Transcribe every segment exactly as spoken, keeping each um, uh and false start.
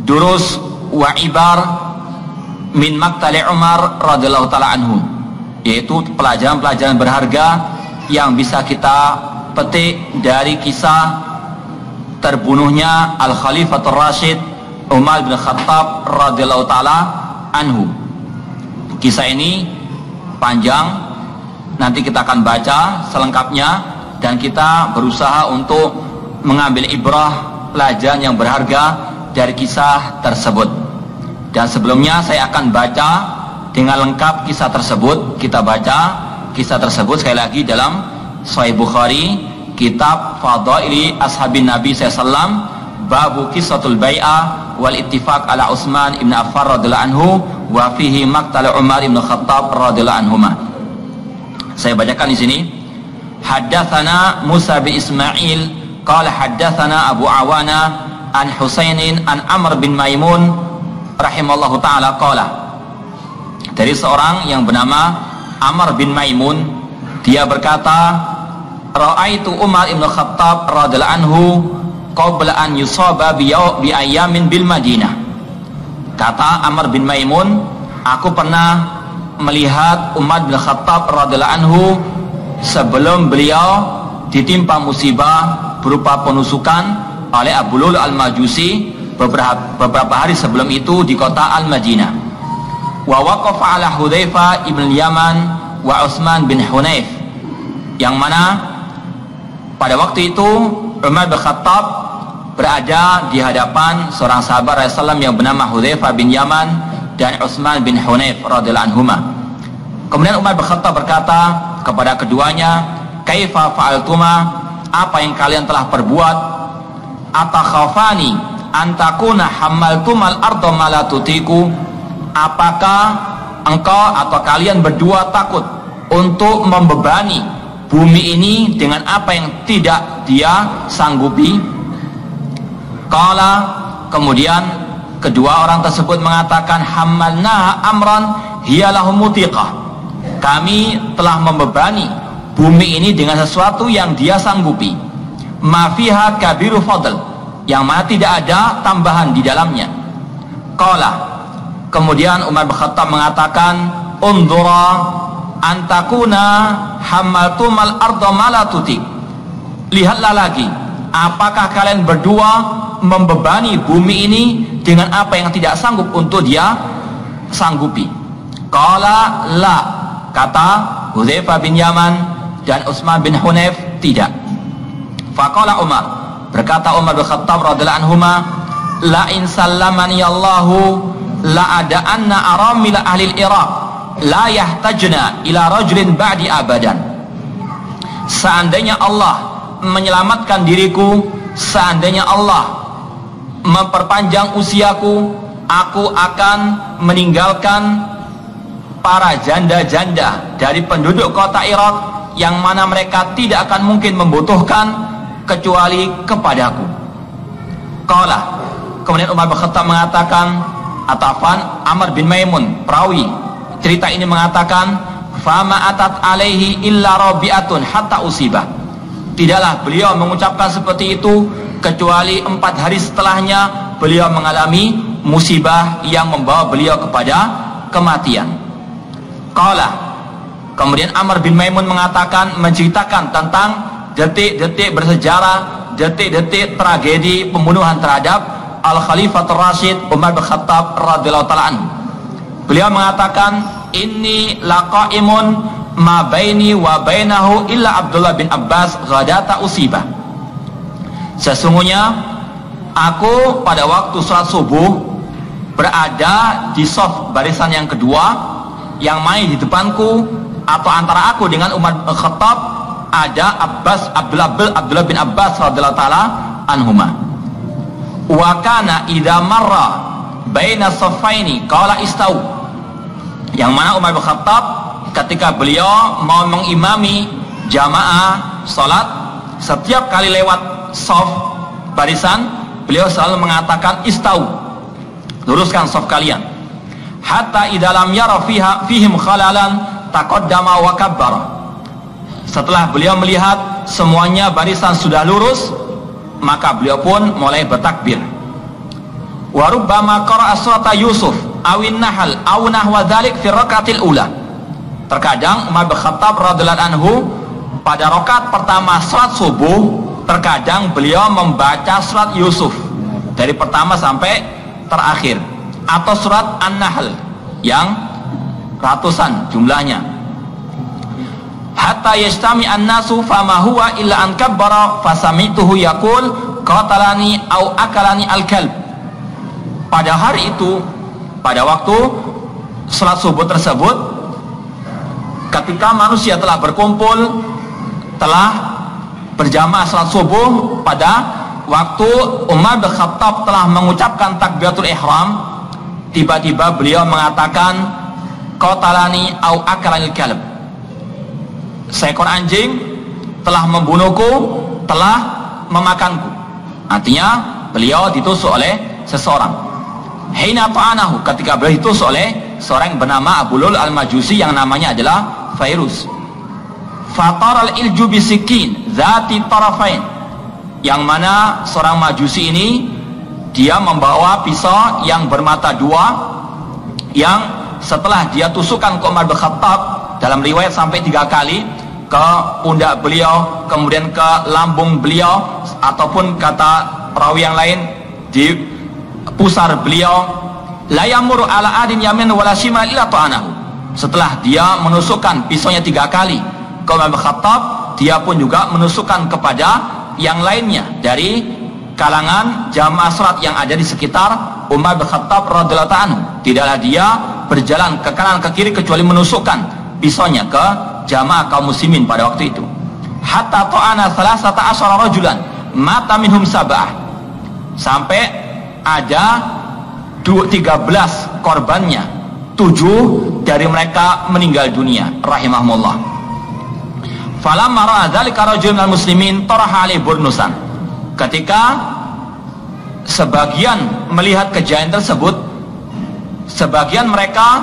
durus wa ibar min maqtali Umar radhiyallahu taala anhu, yaitu pelajaran-pelajaran berharga yang bisa kita petik dari kisah terbunuhnya Al-Khalifatul Rasyid Umar bin Khattab radhiyallahu taala anhu. Kisah ini panjang, nanti kita akan baca selengkapnya dan kita berusaha untuk mengambil ibrah, pelajaran yang berharga dari kisah tersebut. Dan sebelumnya saya akan baca dengan lengkap kisah tersebut. Kita baca kisah tersebut sekali lagi dalam Sahih Bukhari, kitab Fadaili Ashabin Nabi sallallahu alaihi wasallam, babu Qissatul Bai'ah wal Ittifaq ala Utsman ibn Affan radhiyallahu anhu wa fihi maqtal Umar ibn Khattab radhiyallahu anhuma. Saya bacakan di sini. Haddatsana Musa bin Ismail qala haddatsana Abu Awana an Husainin an Amr bin Maimun rahimallahu taala qala. Dari seorang yang bernama Amr bin Maimun, dia berkata, ra'aitu Umar ibn Khattab radhiyallahu anhu qabla an yusaba bi ayamin bil Madinah. Kata Amr bin Maimun, aku pernah melihat Umar bin Khattab radhiyallahu anhu sebelum beliau ditimpa musibah berupa penusukan oleh Abu Lul al-Majusi beberapa, beberapa hari sebelum itu di kota Al-Madinah. Wa waqafa ala Hudzaifah ibn Yaman wa Utsman bin Hunayf, yang mana pada waktu itu Umar bin Khattab berada di hadapan seorang sahabat Rasulullah yang bernama Hudzaifah bin Yaman dan Utsman bin Hunayf radhiyallahu anhuma. Kemudian Umar bin Khattab berkata kepada keduanya, kaifa fa'altuma, apa yang kalian telah perbuat? Atakhafani antakuna hamaltumal ardo malatutiku, apakah engkau atau kalian berdua takut untuk membebani bumi ini dengan apa yang tidak dia sanggupi? Qala, kemudian kedua orang tersebut mengatakan, hamalna amran hiyalahu mutiqah, kami telah membebani bumi ini dengan sesuatu yang dia sanggupi, ma fiha kabiru fadl, yang mana tidak ada tambahan di dalamnya. Qala, kemudian Umar bin Khattab mengatakan, undura antakuna hamaltumal ardo malatutik, lihatlah lagi, apakah kalian berdua membebani bumi ini dengan apa yang tidak sanggup untuk dia sanggupi? Qala la, kata Hudzaifah bin Yaman dan Utsman bin Hunayf, tidak. Faqala Umar, berkata Umar bin Khattab radhiyallahu anhuma, la in sallamani Allahu la ada anna aramil ahli al-Iraq la yahtajna ila rajulin ba'di abadan. Seandainya Allah menyelamatkan diriku, seandainya Allah memperpanjang usiaku, aku akan meninggalkan para janda-janda dari penduduk kota Irak yang mana mereka tidak akan mungkin membutuhkan kecuali kepadaku. Qala, kemudian Umar bin Khattab mengatakan, atafan Amr bin Maimun perawi cerita ini mengatakan, fama atat alaihi illa rabi'atun hatta usibah, tidaklah beliau mengucapkan seperti itu kecuali empat hari setelahnya beliau mengalami musibah yang membawa beliau kepada kematian. Qala, kemudian Amr bin Maimun mengatakan, menceritakan tentang detik-detik bersejarah, detik-detik tragedi pembunuhan terhadap Al-Khalifatul Rasyid Umar bin Khattab radhiyallahu ta'ala anhu. Beliau mengatakan, inni laqaimun ma baini wa bainahu illa Abdullah bin Abbas ghadata usibah. Sesungguhnya aku pada waktu sholat subuh berada di shaf barisan yang kedua, yang main di depanku atau antara aku dengan Umar bin Khattab ada Abbas Abdullah, Abdullah bin Abbas radhiyallahu taala anhuma. Wa kana idza marra baina saffaini qala istau, yang mana Umar bin Khattab ketika beliau mau mengimami jamaah salat, setiap kali lewat shaf barisan beliau selalu mengatakan istau, luruskan shaf kalian. Hatta idza lam yara fiha fihim khalalan taqaddama wa kabbara, setelah beliau melihat semuanya barisan sudah lurus, maka beliau pun mulai bertakbir. Wa rubbama qara'a surata Yusuf awin Nahl aw nahwa dzalik fi rakaatil ula. Terkadang Umar bin Khattab radhiyallahu anhu pada rakaat pertama salat subuh, terkadang beliau membaca surat Yusuf dari pertama sampai terakhir, atau surat An-Nahl yang ratusan jumlahnya. Hatta yastami an-nasu fama huwa illa an kabbara fasamituhu yaqul qatalani au akalani al-kalb. Pada hari itu, pada waktu salat subuh tersebut, ketika manusia telah berkumpul, telah berjamaah salat subuh, pada waktu Umar bin Khattab telah mengucapkan takbiratul ihram, tiba-tiba beliau mengatakan qatalani au akalani al-kalb. Seekor anjing telah membunuhku, telah memakanku. Artinya beliau ditusuk oleh seseorang. Hina ta'anahu, ketika beliau ditusuk oleh seorang yang bernama Abu Lul al-Majusi yang namanya adalah Fairuz. Fataral ilju bisikin zati tarafain, yang mana seorang Majusi ini dia membawa pisau yang bermata dua, yang setelah dia tusukkan ke Umar bin Khattab, dalam riwayat sampai tiga kali, ke pundak beliau, kemudian ke lambung beliau, ataupun kata perawi yang lain di pusar beliau, la yamuru ala adin yamin wala shimal illa ta'anahu. Setelah dia menusukkan pisaunya tiga kali ke Umar bin Khattab, dia pun juga menusukkan kepada yang lainnya dari kalangan jamaah salat yang ada di sekitar Umar bin Khattab radhiyallahu anhu. Tidaklah dia berjalan ke kanan ke kiri kecuali menusukkan pisaunya ke jamaah kaum muslimin pada waktu itu. Hatta ta'ana salasata asyara rajulan mata minhum sab'ah, sampai ada tiga belas korbannya, tujuh dari mereka meninggal dunia rahimahumullah. Falamma ra'a dzalika rajulun minal muslimin taraha alaihi burnusan. Ketika sebagian melihat kejadian tersebut, sebagian mereka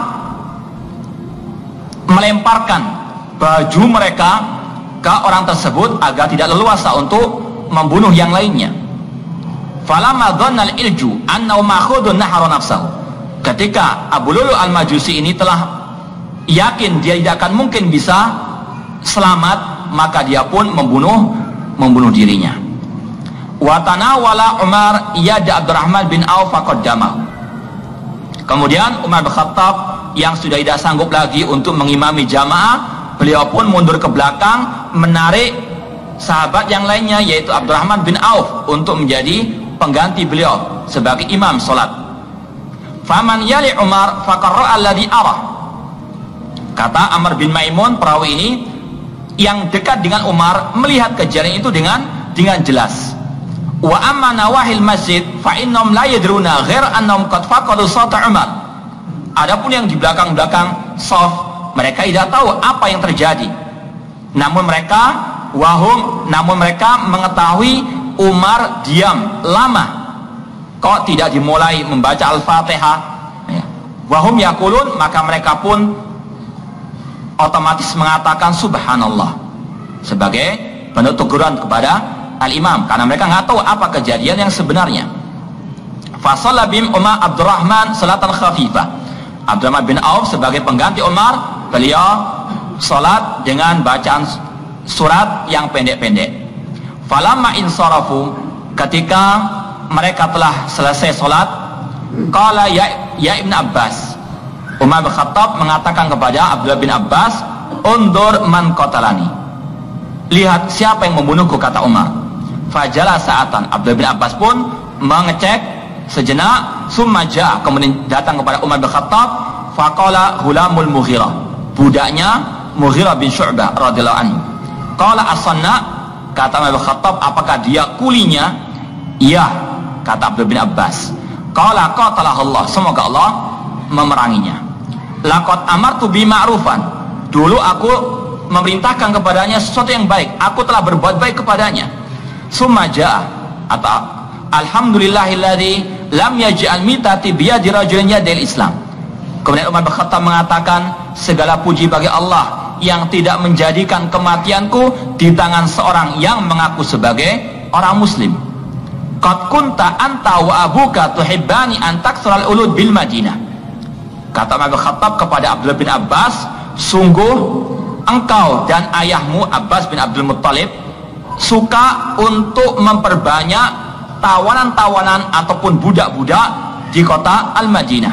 melemparkan baju mereka ke orang tersebut agar tidak leluasa untuk membunuh yang lainnya. Falamma dhannal ilju annahu ma'khudun nahara nafsahu. Ketika Abu Lulu al-Majusi ini telah yakin dia tidak akan mungkin bisa selamat, maka dia pun membunuh membunuh dirinya. Wa tanawala Umar yada Abdurrahman bin Auf faqaddamahu. Kemudian Umar bin Khattab yang sudah tidak sanggup lagi untuk mengimami jamaah, beliau pun mundur ke belakang menarik sahabat yang lainnya, yaitu Abdurrahman bin Auf, untuk menjadi pengganti beliau sebagai imam solat. Faman yali Umar faqarra alladhi arah. Kata Amr bin Maimun perawi ini, yang dekat dengan Umar melihat kejadian itu dengan dengan jelas. Wa amma nawahil masjid fa innahum la yadruna ghair annahum qad faqadu sawta Umar. Adapun yang di belakang-belakang shaf, mereka tidak tahu apa yang terjadi. Namun mereka wahum namun mereka mengetahui Umar diam lama, kok tidak dimulai membaca Al-Fatihah, ya. Wahum yaqulun, maka mereka pun otomatis mengatakan subhanallah sebagai bentuk teguran kepada al-imam, karena mereka nggak tahu apa kejadian yang sebenarnya. Fasalla bim Umar Abdurrahman salatan khafifah. Abdurrahman bin Auf sebagai pengganti Umar, beliau salat dengan bacaan surat yang pendek-pendek. Falamma insarafu, ketika mereka telah selesai solat, qala ya, ya Ibn Abbas, Umar bin Khattab mengatakan kepada Abdullah bin Abbas, undur man qatalani, lihat siapa yang membunuhku, kata Umar. Fajala sa'atan, Abdullah bin Abbas pun mengecek sejenak, summa ja'a, kemudian datang kepada Umar bin Khattab, faqala hulamul Mughirah, budaknya Mughirah bin Syu'bah radhiyallahu anhu. Qala as-sanna, kata Umar bin Khattab, apakah dia kulinya? Iya, kata Abdullah bin Abbas. Qala qatalahu Allah, semoga Allah memeranginya. Laqad amartu bima'rufan, dulu aku memerintahkan kepadanya sesuatu yang baik, aku telah berbuat baik kepadanya. Summa ja'a, atau alhamdulillahilladzi lam yaj'al mitati biyadi rajulin yadil Islam. Kemudian Umar bin Khattab mengatakan, segala puji bagi Allah yang tidak menjadikan kematianku di tangan seorang yang mengaku sebagai orang muslim. qad kunta anta wa abuka tuhibbani an taksral ulud bil Madinah. Kata Umar bin Khattab kepada Abdullah bin Abbas, sungguh engkau dan ayahmu Abbas bin Abdul Muttalib suka untuk memperbanyak tawanan-tawanan ataupun budak-budak di kota Al-Madinah.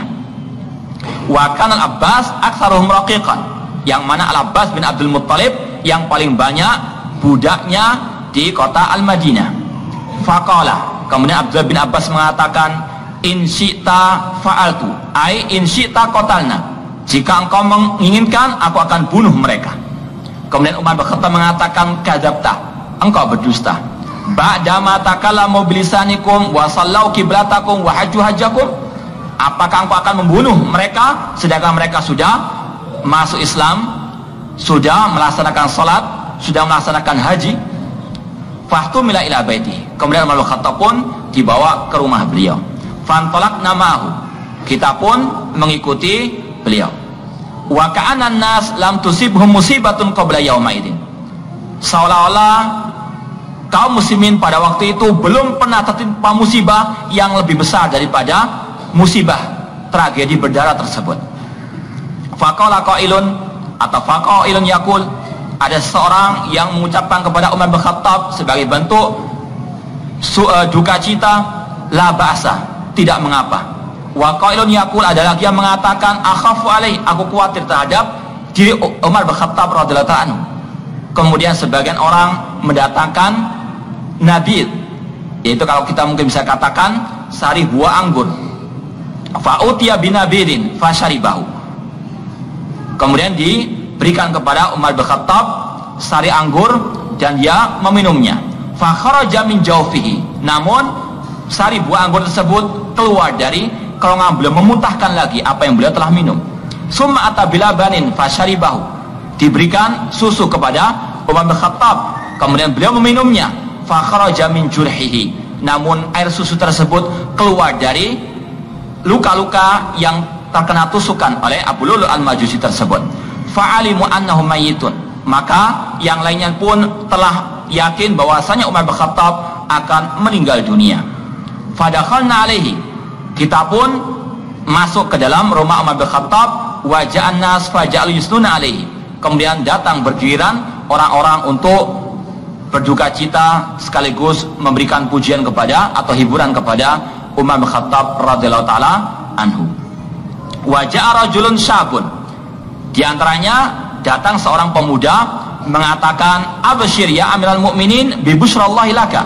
Wa kana Al-Abbas aktsaruhum raqiqan, yang mana Al-Abbas bin Abdul Muttalib yang paling banyak budaknya di kota Al-Madinah. Faqala, kemudian Abdullah bin Abbas mengatakan, in syi'ta fa'altu, ai in syi'ta qatalna, jika engkau menginginkan aku akan bunuh mereka. Kemudian Umar bin Khattab mengatakan, kadzabta, engkau berdusta. Ba'dama takallamu bilisanikum wa sallau kiblatakum wa hajju hajjakum, apakah engkau akan membunuh mereka sedangkan mereka sudah masuk Islam, sudah melaksanakan salat, sudah melaksanakan haji? Fahtumila ila baiti, kemudian Umar bin Khattab pun dibawa ke rumah beliau. Fantolak namahu, kita pun mengikuti beliau. Wa ka'anna nas lam tusibhum musibatun qabla yaumaidin, seolah-olah kaum muslimin pada waktu itu belum pernah tertimpa musibah yang lebih besar daripada musibah tragedi berdarah tersebut. Faqala qailun, atau faqailun yaqul, ada seorang yang mengucapkan kepada Umar bin Khattab sebagai bentuk su, uh, duka cita, la ba'sa, tidak mengapa. Wa qailun yaqul, ada lagi yang mengatakan, akhafu alai, aku khawatir terhadap diri Umar bin Khattab radhiyallahu anhu. Kemudian sebagian orang mendatangkan nabid, yaitu kalau kita mungkin bisa katakan sari buah anggur. Fa'utiya binabidin fasyaribahu, kemudian diberikan kepada Umar bin Khattab sari anggur dan dia meminumnya. Fa kharaja min jawfihi, namun sari buah anggur tersebut keluar dari kerongkongan beliau, memuntahkan lagi apa yang beliau telah minum. Summa atabilabanin fasyaribahu, diberikan susu kepada Umar bin Khattab, kemudian beliau meminumnya. Fa kharaja min jurhihi, namun air susu tersebut keluar dari luka-luka yang terkena tusukan oleh Abu Lu'lu' al-Majusi tersebut. Fa'alimu annahu mayyitun, maka yang lainnya pun telah yakin bahwasanya Umar bin Khattab akan meninggal dunia. Fadakhalna alaihi, kita pun masuk ke dalam rumah Umar bin Khattab. Waja'an nas faja'al yusnuna alaihi, kemudian datang bergiliran orang-orang untuk berduka cita sekaligus memberikan pujian kepada atau hiburan kepada Umar bin Khattab radhiyallahu taala anhu. Wa ja'a rajulun syabun, di antaranya datang seorang pemuda mengatakan, absyir ya amiral mukminin bi busyrallahi laka,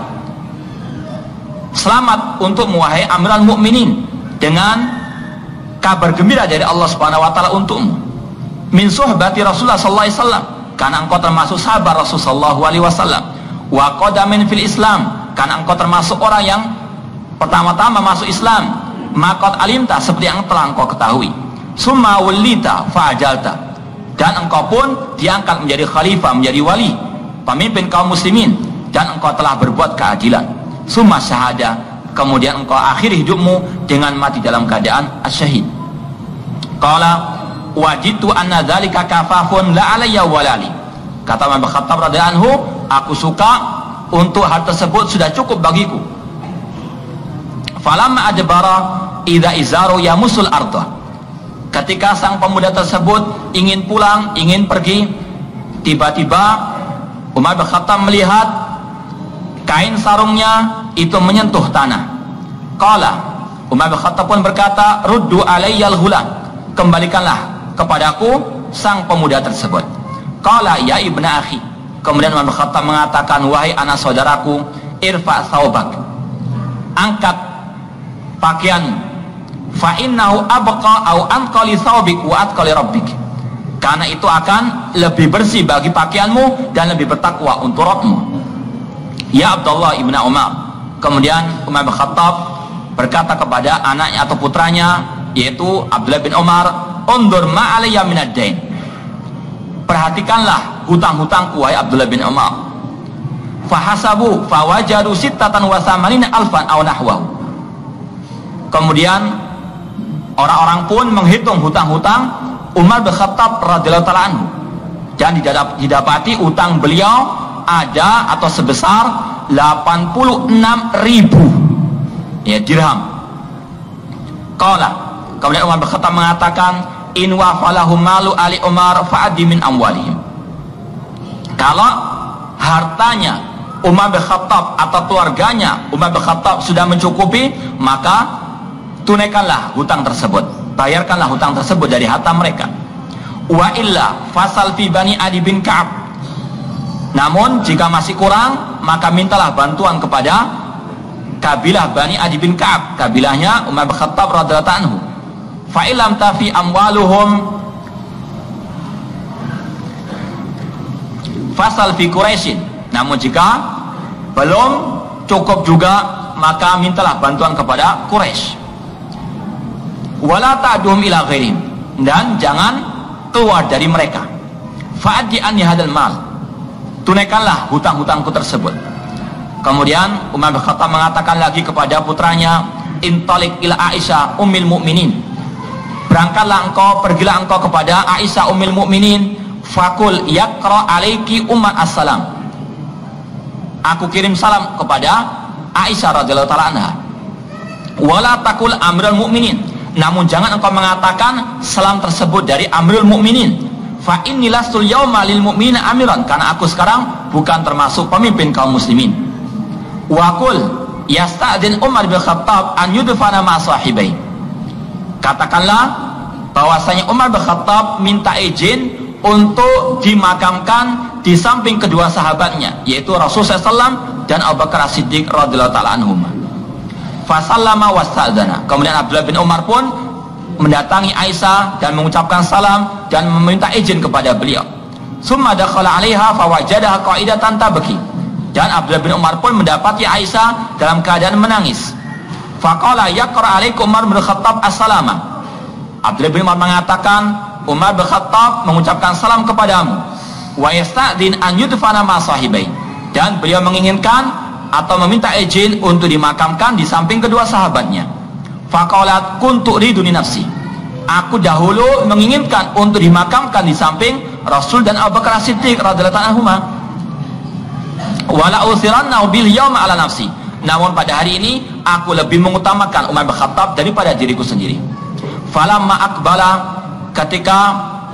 selamat untuk wahai amiral mukminin dengan kabar gembira dari Allah Subhanahu wa taala untukmu. Min suhbati Rasulullah sallallahu alaihi wasallam, karena engkau termasuk sahabat Rasul sallallahu alaihi wasallam. Wa qadamin fil Islam, karena engkau termasuk orang yang pertama-tama masuk Islam. Maqad alimta, seperti yang telah engkau ketahui. Summa wallita fa'ajalta, dan engkau pun diangkat menjadi khalifah, menjadi wali, pemimpin kaum muslimin, dan engkau telah berbuat keadilan. Summa syahada, kemudian engkau akhiri hidupmu dengan mati dalam keadaan asyahid. Qala wajitu anna dzalika kafafun la alayya walali, kata Umar bin Khattab radhiyallahu anhu, aku suka untuk hal tersebut sudah cukup bagiku. Falamma adbara idza izaru yamusul arda, ketika sang pemuda tersebut ingin pulang, ingin pergi, tiba-tiba Umar bin Khattab melihat kain sarungnya itu menyentuh tanah. Qala, Umar bin Khattab pun berkata, ruddu alayyal ghulam, kembalikanlah kepadaku sang pemuda tersebut. Qala ya ibna akhi, kemudian Umar bin Khattab mengatakan, wahai anak saudaraku, irfa thawbak, angkat pakaianmu, fa innahu abqa au anqali thawbik wa atqali rabbik, karena itu akan lebih bersih bagi pakaianmu dan lebih bertakwa untuk Rabbmu. Ya Abdullah ibn Umar, kemudian Umar bin Khattab berkata kepada anaknya atau putranya, yaitu Abdullah bin Umar, undur ma alayya minad dain, perhatikanlah hutang-hutangku wahai Abdullah bin Umar. Fahasabu fawajadu sittatan wa thamanina alfan aw nahwahu, kemudian orang-orang pun menghitung hutang-hutang Umar bin Khattab radhiyallahu taala anhu, dan didapati utang beliau ada atau sebesar delapan puluh enam ribu ya dirham. Qala, kemudian Umar bin Khattab mengatakan, in wafalahu malu ali Umar fa'addi min amwalihim. Kalau hartanya Umar bin Khattab atau keluarganya Umar bin Khattab sudah mencukupi, maka tunaikanlah hutang tersebut, bayarkanlah hutang tersebut dari harta mereka. Wa illa fasal fi bani Adi bin Ka'ab. Namun jika masih kurang, maka mintalah bantuan kepada kabilah Bani Adi bin Ka'ab, kabilahnya Umar bin Khattab radhiyallahu anhu. Fa ilam tafi amwaluhum fasal fi Quraisyin. Namun jika belum cukup juga, maka mintalah bantuan kepada Quraisy. Wala ta'dum ila ghairihim, dan jangan keluar dari mereka. Fa'addi anni hadzal mal, tunaikanlah hutang-hutangku tersebut. Kemudian Umar bin Khattab mengatakan lagi kepada putranya, intalik ila Aisyah ummil mukminin, berangkatlah engkau, pergilah engkau kepada Aisyah ummil mukminin, fakul yaqra alaiki ummat assalam, aku kirim salam kepada Aisyah radhiyallahu taala anha. Wala takul amrul mukminin, namun jangan engkau mengatakan salam tersebut dari amrul mukminin. Fa inni lastul yauma lil mu'minina amiran, karena aku sekarang bukan termasuk pemimpin kaum muslimin. Wa qul yasta'din Umar bin Khattab an yudfana ma sahibai, katakanlah bahwasanya Umar bin Khattab minta izin untuk dimakamkan di samping kedua sahabatnya, yaitu Rasulullah shallallahu alaihi wasallam dan Abu Bakar As-Siddiq radhiyallahu taala anhum. Fasallama wasta'dana, kemudian Abdullah bin Umar pun mendatangi Aisyah dan mengucapkan salam dan meminta izin kepada beliau. Summa dakhala 'alaiha fawajadaha qa'idatan tabki, dan Abdullah bin Umar pun mendapati Aisyah dalam keadaan menangis. Faqala yaqra 'alaikum Umar bin Khattab as-salama, Abdullah bin Umar mengatakan, Umar bin Khattab mengucapkan salam kepadamu. Wa yasta'din an yudfana ma sahibai, dan beliau menginginkan atau meminta izin untuk dimakamkan di samping kedua sahabatnya. Faqalat kuntu riduni nafsi, aku dahulu menginginkan untuk dimakamkan di samping Rasul dan Abu Bakar As-Siddiq radhiyallahu anhuma. Wala usiranna bil yauma ala nafsi, namun pada hari ini aku lebih mengutamakan Umar bin Khattab daripada diriku sendiri. Falamma aqbala, ketika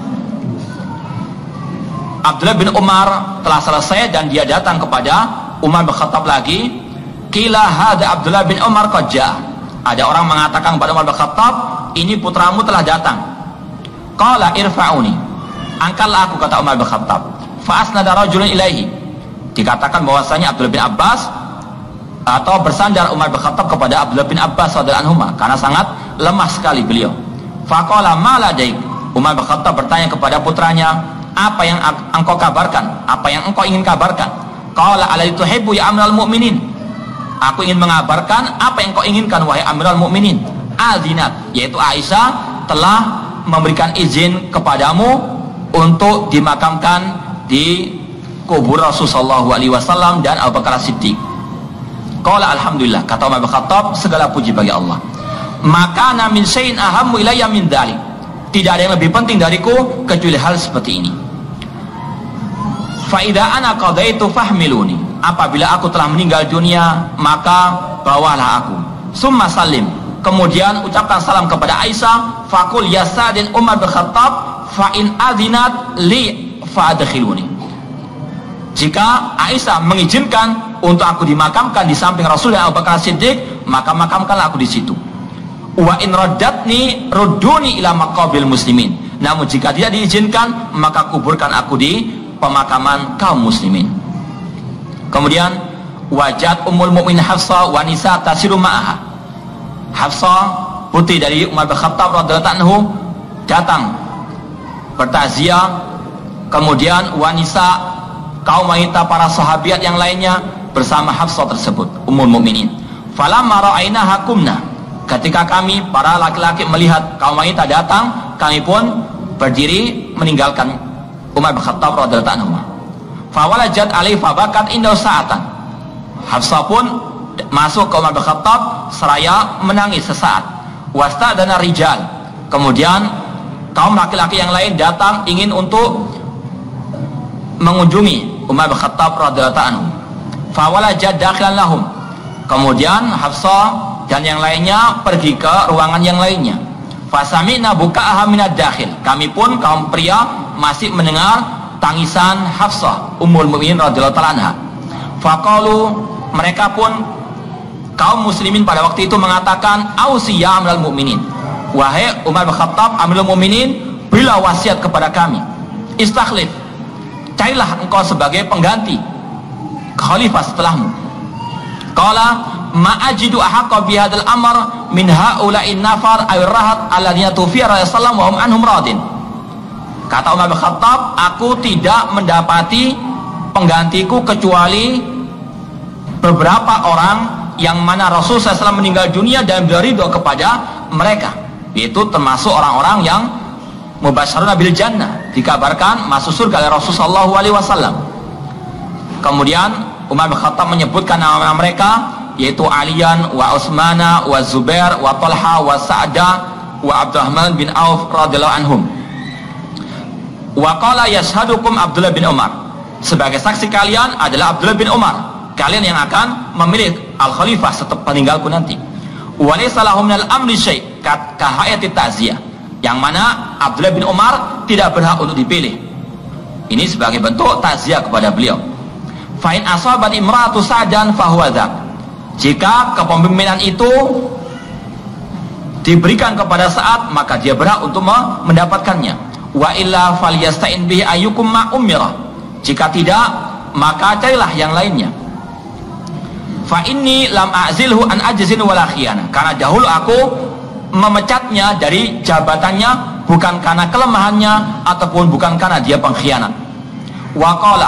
Abdullah bin Umar telah selesai dan dia datang kepada Umar bin Khattab lagi, qila hadza Abdullah bin Umar qad jaa, ada orang mengatakan kepada Umar bin Khattab, ini putramu telah datang. Qala irfa'uni, angkatlah aku, kata Umar bin Khattab. Fa asnada rajulun ilaihi, dikatakan bahwasanya Abdullah bin Abbas atau bersandar Umar bin Khattab kepada Abdullah bin Abbas radhiyallahu anhu karena sangat lemah sekali beliau. Faqala ma ladaik, Umar bin Khattab bertanya kepada putranya, apa yang engkau kabarkan, apa yang engkau ingin kabarkan? Qala ala tuhibbu ya amral mu'minin, aku ingin mengabarkan apa yang kau inginkan wahai Amirul Mukminin. Azinat, yaitu Aisyah telah memberikan izin kepadamu untuk dimakamkan di kubur Rasulullah shallallahu alaihi wasallam dan Abu Bakar As-Siddiq. Qala alhamdulillah, kata Umar bin Khattab, segala puji bagi Allah. Maka min syai'in ahammu ilayya min dzalik, tidak ada yang lebih penting dariku kecuali hal seperti ini. Fa idza ana qadaitu fahmiluni, apabila aku telah meninggal dunia, maka bawalah aku. Summa salim, kemudian ucapkan salam kepada Aisyah. Fakul yasadin Umar bin Khattab fa in adzinat li fa adkhiluni, jika Aisyah mengizinkan untuk aku dimakamkan di samping Rasul dan Abu Bakar Siddiq, maka makamkanlah aku di situ. Wa in raddatni rudduni ila maqabil muslimin, namun jika tidak diizinkan, maka kuburkan aku di pemakaman kaum muslimin. Kemudian wajat Ummul Mukminin Hafsah wa nisa tasiru ma'aha, Hafsah putri dari Umar bin Khattab radhiyallahu anhu datang bertakziah. Kemudian wanita kaum wanita para sahabiat yang lainnya bersama Hafsah tersebut Ummul Mukminin. Falamma ra'ainaha qumna, ketika kami para laki-laki melihat kaum wanita datang, kami pun berdiri meninggalkan Umar bin Khattab radhiyallahu anhu. Fawalajat alaihi fabakat indahu sa'atan, Hafsah pun masuk ke Umar bin Khattab seraya menangis sesaat. Wasta'dana rijal, kemudian kaum laki-laki yang lain datang ingin untuk mengunjungi Umar bin Khattab radhiyallahu anhu. Fawalajat dakhilan lahum, kemudian Hafsah dan yang lainnya pergi ke ruangan yang lainnya. Fasami'na buka'aha minad dakhil. Kami pun kaum pria masih mendengar tangisan Hafsah Ummul Mukminin radhiyallahu ta'ala anha. Faqalu, mereka pun kaum muslimin pada waktu itu mengatakan, ausi ya amirul mukminin, wahai Umar bin Khattab amirul mukminin, berilah wasiat kepada kami. Istakhlif, carilah engkau sebagai pengganti khalifah setelahmu. Qala ma'ajidu ahaqqa bihadzal amr min haula'in nafar aw rahat alladziina tufiya Rasulullah wa hum anhum radin. Kata Umar bin Khattab, aku tidak mendapati penggantiku kecuali beberapa orang yang mana Rasul shallallahu alaihi wasallam meninggal dunia dan berridho kepada mereka, yaitu termasuk orang-orang yang mubasysyaruna bil jannah, dikabarkan masuk surga oleh Rasul sallallahu alaihi wasallam. Kemudian Umar bin Khattab menyebutkan nama-nama mereka, yaitu Aliyan wa Utsmana wa Zubair wa Talha wa Sa'da wa Abdurrahman bin Auf radhiyallahu anhum. Wa qala yashhadukum Abdullah bin Umar, sebagai saksi kalian adalah Abdullah bin Umar, kalian yang akan memilih al-khalifah setelah peninggalku nanti. Wa laysa lahum minal amri syai' ka hayati ta'ziyah, yang mana Abdullah bin Umar tidak berhak untuk dipilih. Ini sebagai bentuk takziah kepada beliau. Fa in asabat imra'atu sa'dan fa huwa dzak. Jika kepemimpinan itu diberikan kepada Sa'ad, maka dia berhak untuk mendapatkannya. Wa illa falyasta'in bihi ayyukum ma umira. Jika tidak, maka carilah yang lainnya. Fa inni lam a'zilhu an ajzin wala khiyana. Karena dahulu aku memecatnya dari jabatannya bukan karena kelemahannya ataupun bukan karena dia pengkhianat. Wa qala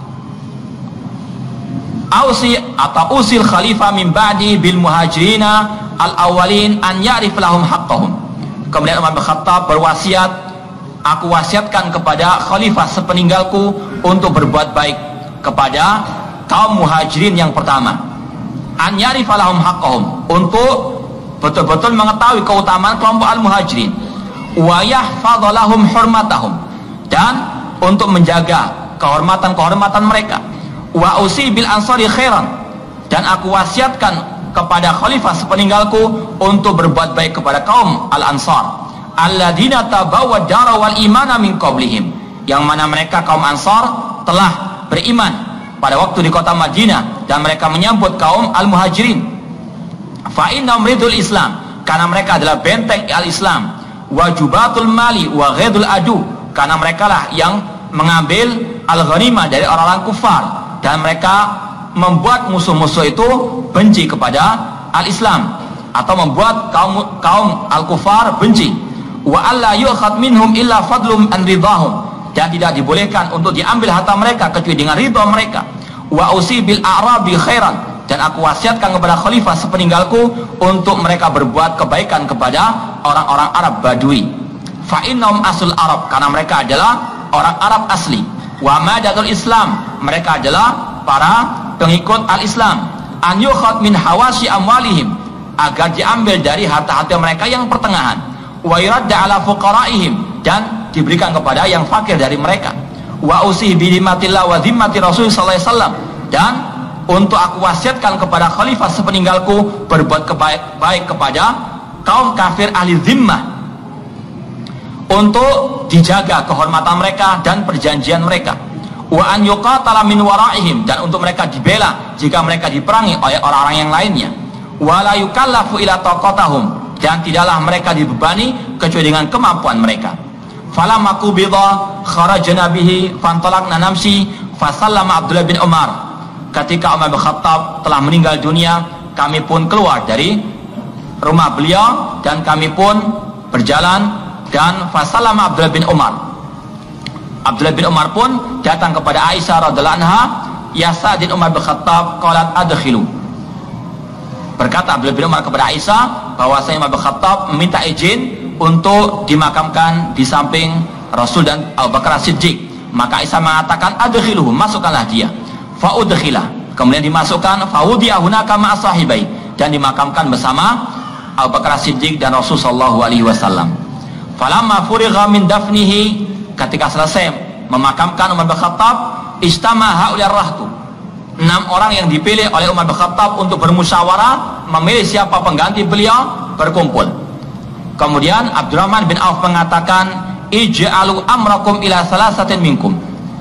ausi atau usil khalifah min ba'di bil muhajirina al awwalin an ya'rif lahum haqqahum. Kemudian Umar bin Khattab berwasiat, aku wasiatkan kepada khalifah sepeninggalku untuk berbuat baik kepada kaum muhajirin yang pertama, an ya'rif lahum haqqahum, untuk betul-betul mengetahui keutamaan kelompok al-muhajirin, wa yahfadha lahum hurmatahum, dan untuk menjaga kehormatan-kehormatan mereka, wa usi bil ansari khairan, dan aku wasiatkan kepada khalifah sepeninggalku untuk berbuat baik kepada kaum al-ansar, alladzina tabawwad dara wal imana min qablihim, yang mana mereka kaum Ansar telah beriman pada waktu di kota Madinah dan mereka menyambut kaum al-muhajirin. Fa innahum ridul Islam, karena mereka adalah benteng al-Islam, wajubatul mali wa ghadul adu, karena mereka lah yang mengambil al-ghanimah dari orang-orang kufar dan mereka membuat musuh-musuh itu benci kepada al-Islam atau membuat kaum kaum al-kufar benci. Wa alla yu'khad minhum illa fadlum an ridahum, dan tidak dibolehkan untuk diambil harta mereka kecuali dengan ridha mereka. Wa usi bil a'rabi khairan, dan aku wasiatkan kepada khalifah sepeninggalku untuk mereka berbuat kebaikan kepada orang-orang Arab Badui. Fa innahum aslul Arab, karena mereka adalah orang Arab asli. Wa madatul Islam, mereka adalah para pengikut al-Islam. An yukhad min hawasi amwalihim, agar diambil dari harta-harta mereka yang pertengahan. Wa yuradda ala fuqaraihim, dan diberikan kepada yang fakir dari mereka. Wa usih bi dhimmatillah wa dhimmati Rasul sallallahu alaihi wasallam, dan untuk aku wasiatkan kepada khalifah sepeninggalku berbuat kebaik baik kepada kaum kafir ahli zimmah, untuk dijaga kehormatan mereka dan perjanjian mereka. Wa an yuqatala min waraihim, dan untuk mereka dibela jika mereka diperangi oleh orang-orang yang lainnya. Wa la yukallafu ila taqatahum, dan tidaklah mereka dibebani kecuali dengan kemampuan mereka. Falamma qubida kharajna bihi fantalaqna namsi fasallama Abdullah bin Umar. Ketika Umar bin Khattab telah meninggal dunia, kami pun keluar dari rumah beliau dan kami pun berjalan, dan fasallama Abdullah bin Umar. Abdullah bin Umar pun datang kepada Aisyah radhiyallahu anha, ya Sa'din Umar bin Khattab qalat adkhilu. Berkata Abdullah bin Umar kepada Aisyah bahwasanya Umar bin Khattab meminta izin untuk dimakamkan di samping Rasul dan Abu Bakar Siddiq. Maka Aisyah mengatakan adkhiluhu, masukkanlah dia. Fa udkhilah, kemudian dimasukkan, fa wudi'a hunaka ma'a sahibai, dan dimakamkan bersama Abu Bakar Siddiq dan Rasul sallallahu alaihi wasallam. Falamma furigha min dafnihi, ketika selesai memakamkan Umar bin Khattab, istama haula rahtu, enam orang yang dipilih oleh Umar bin Khattab untuk bermusyawarah memilih siapa pengganti beliau berkumpul. Kemudian Abdurrahman bin Auf mengatakan, ij'alu amrakum ila salasatin minkum.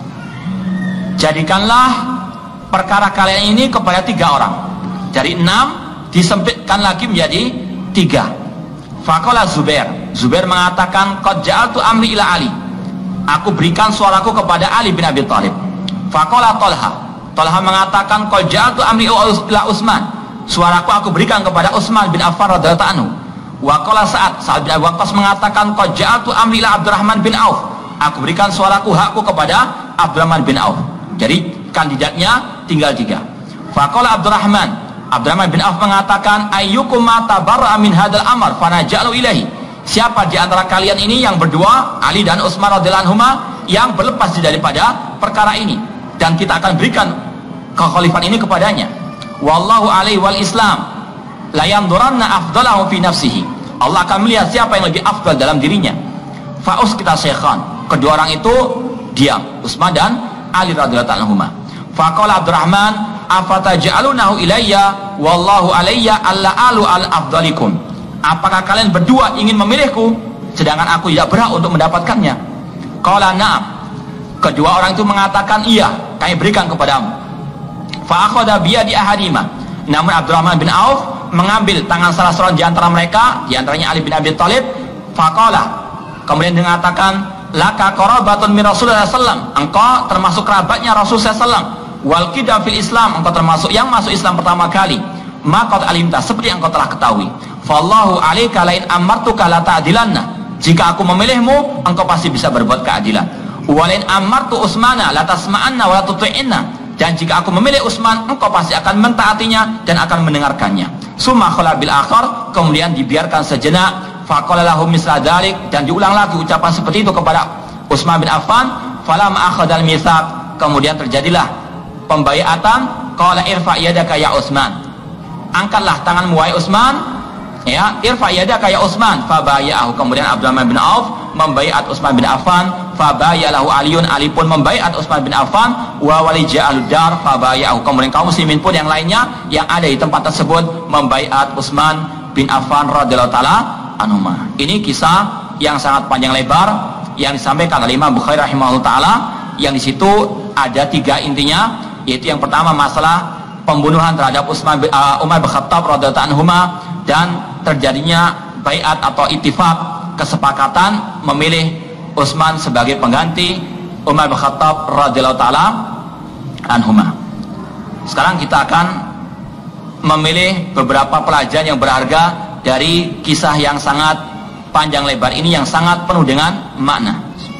Jadikanlah perkara kalian ini kepada tiga orang. Dari enam disempitkan lagi menjadi tiga. Faqala Zubair. Zubair mengatakan, qad ja'altu amri ila Ali. Aku berikan suaraku kepada Ali bin Abi Thalib. Faqala Talha. Talha mengatakan, qad ja'altu amri ila Utsman. Suaraku aku berikan kepada Utsman bin Affan radhiyallahu anhu. Wa qala Sa'ad. Sa'ad bin Abi Waqqas mengatakan, qad ja'altu amri ila Abdurrahman bin Auf. Aku berikan suaraku, hakku kepada Abdurrahman bin Auf. Jadi kandidatnya tinggal tiga. Faqala Abdurrahman. Abdurrahman bin Auf mengatakan, ayyukum ma tabarra'a min hadzal amr fanaj'alu ilaihi. Siapa di antara kalian ini yang berdua, Ali dan Utsman radhiyallahu anhuma, yang berlepas daripada perkara ini, dan kita akan berikan kekhalifan ini kepadanya. Wallahu alaihi wal Islam la yanduranna afdalahu fi nafsihi. Allah akan melihat siapa yang lebih afdal dalam dirinya. Fa'us kita syekhan. Kedua orang itu diam, Utsman dan Ali radhiyallahu anhuma. Faqala Abdurrahman, afataj'alunahu ilayya wallahu alayya alla alu al afdalikum. Apakah kalian berdua ingin memilihku sedangkan aku tidak berhak untuk mendapatkannya? Qala na'am. Kedua orang itu mengatakan, iya, kami berikan kepadamu. Fa akhadha bi yadi ahadima. Namun Abdurrahman bin Auf mengambil tangan salah seorang di antara mereka, di antaranya Ali bin Abi Thalib. Faqala, kemudian dia mengatakan, laka qarabatun min Rasulullah sallallahu alaihi wasallam. Engkau termasuk kerabatnya Rasulullah sallallahu alaihi wasallam. Wal qidam fil Islam, engkau termasuk yang masuk Islam pertama kali. Maqad alimta, seperti yang engkau telah ketahui. Fallahu alaika lain amartuka la ta'dilanna. Jika aku memilihmu, engkau pasti bisa berbuat keadilan. Walain amartu Utsmana la tasma'anna wa la tuti'inna. Dan jika aku memilih Utsman, engkau pasti akan mentaatinya dan akan mendengarkannya. Summa khala bil akhar, kemudian dibiarkan sejenak. Faqala lahum misla dzalik, dan diulang lagi ucapan seperti itu kepada Utsman bin Affan. Falamma akhadal mitsaq, kemudian terjadilah pembaiatan. Qala irfa yadaka ya Utsman. Angkatlah tanganmu wahai Utsman. Ya, irfa yadaka ya Utsman. Fabaya'ahu, kemudian Abdurrahman bin Auf membaiat Utsman bin Affan. Fabaya'ahu Aliun, Ali pun membaiat Utsman bin Affan. Wa walija'alud dar fabaya'ahu, kemudian kaum muslimin pun yang lainnya yang ada di tempat tersebut membaiat Utsman bin Affan radhiyallahu taala anhuma. Ini kisah yang sangat panjang lebar yang disampaikan oleh Imam Bukhari rahimahullah taala, yang di situ ada tiga intinya, yaitu yang pertama masalah pembunuhan terhadap Utsman uh, Umar bin Khattab radhiyallahu anhuma, dan terjadinya baiat atau ittifaq, kesepakatan memilih Utsman sebagai pengganti Umar bin Khattab radhiyallahu taala anhuma. Sekarang kita akan memilih beberapa pelajaran yang berharga dari kisah yang sangat panjang lebar ini, yang sangat penuh dengan makna.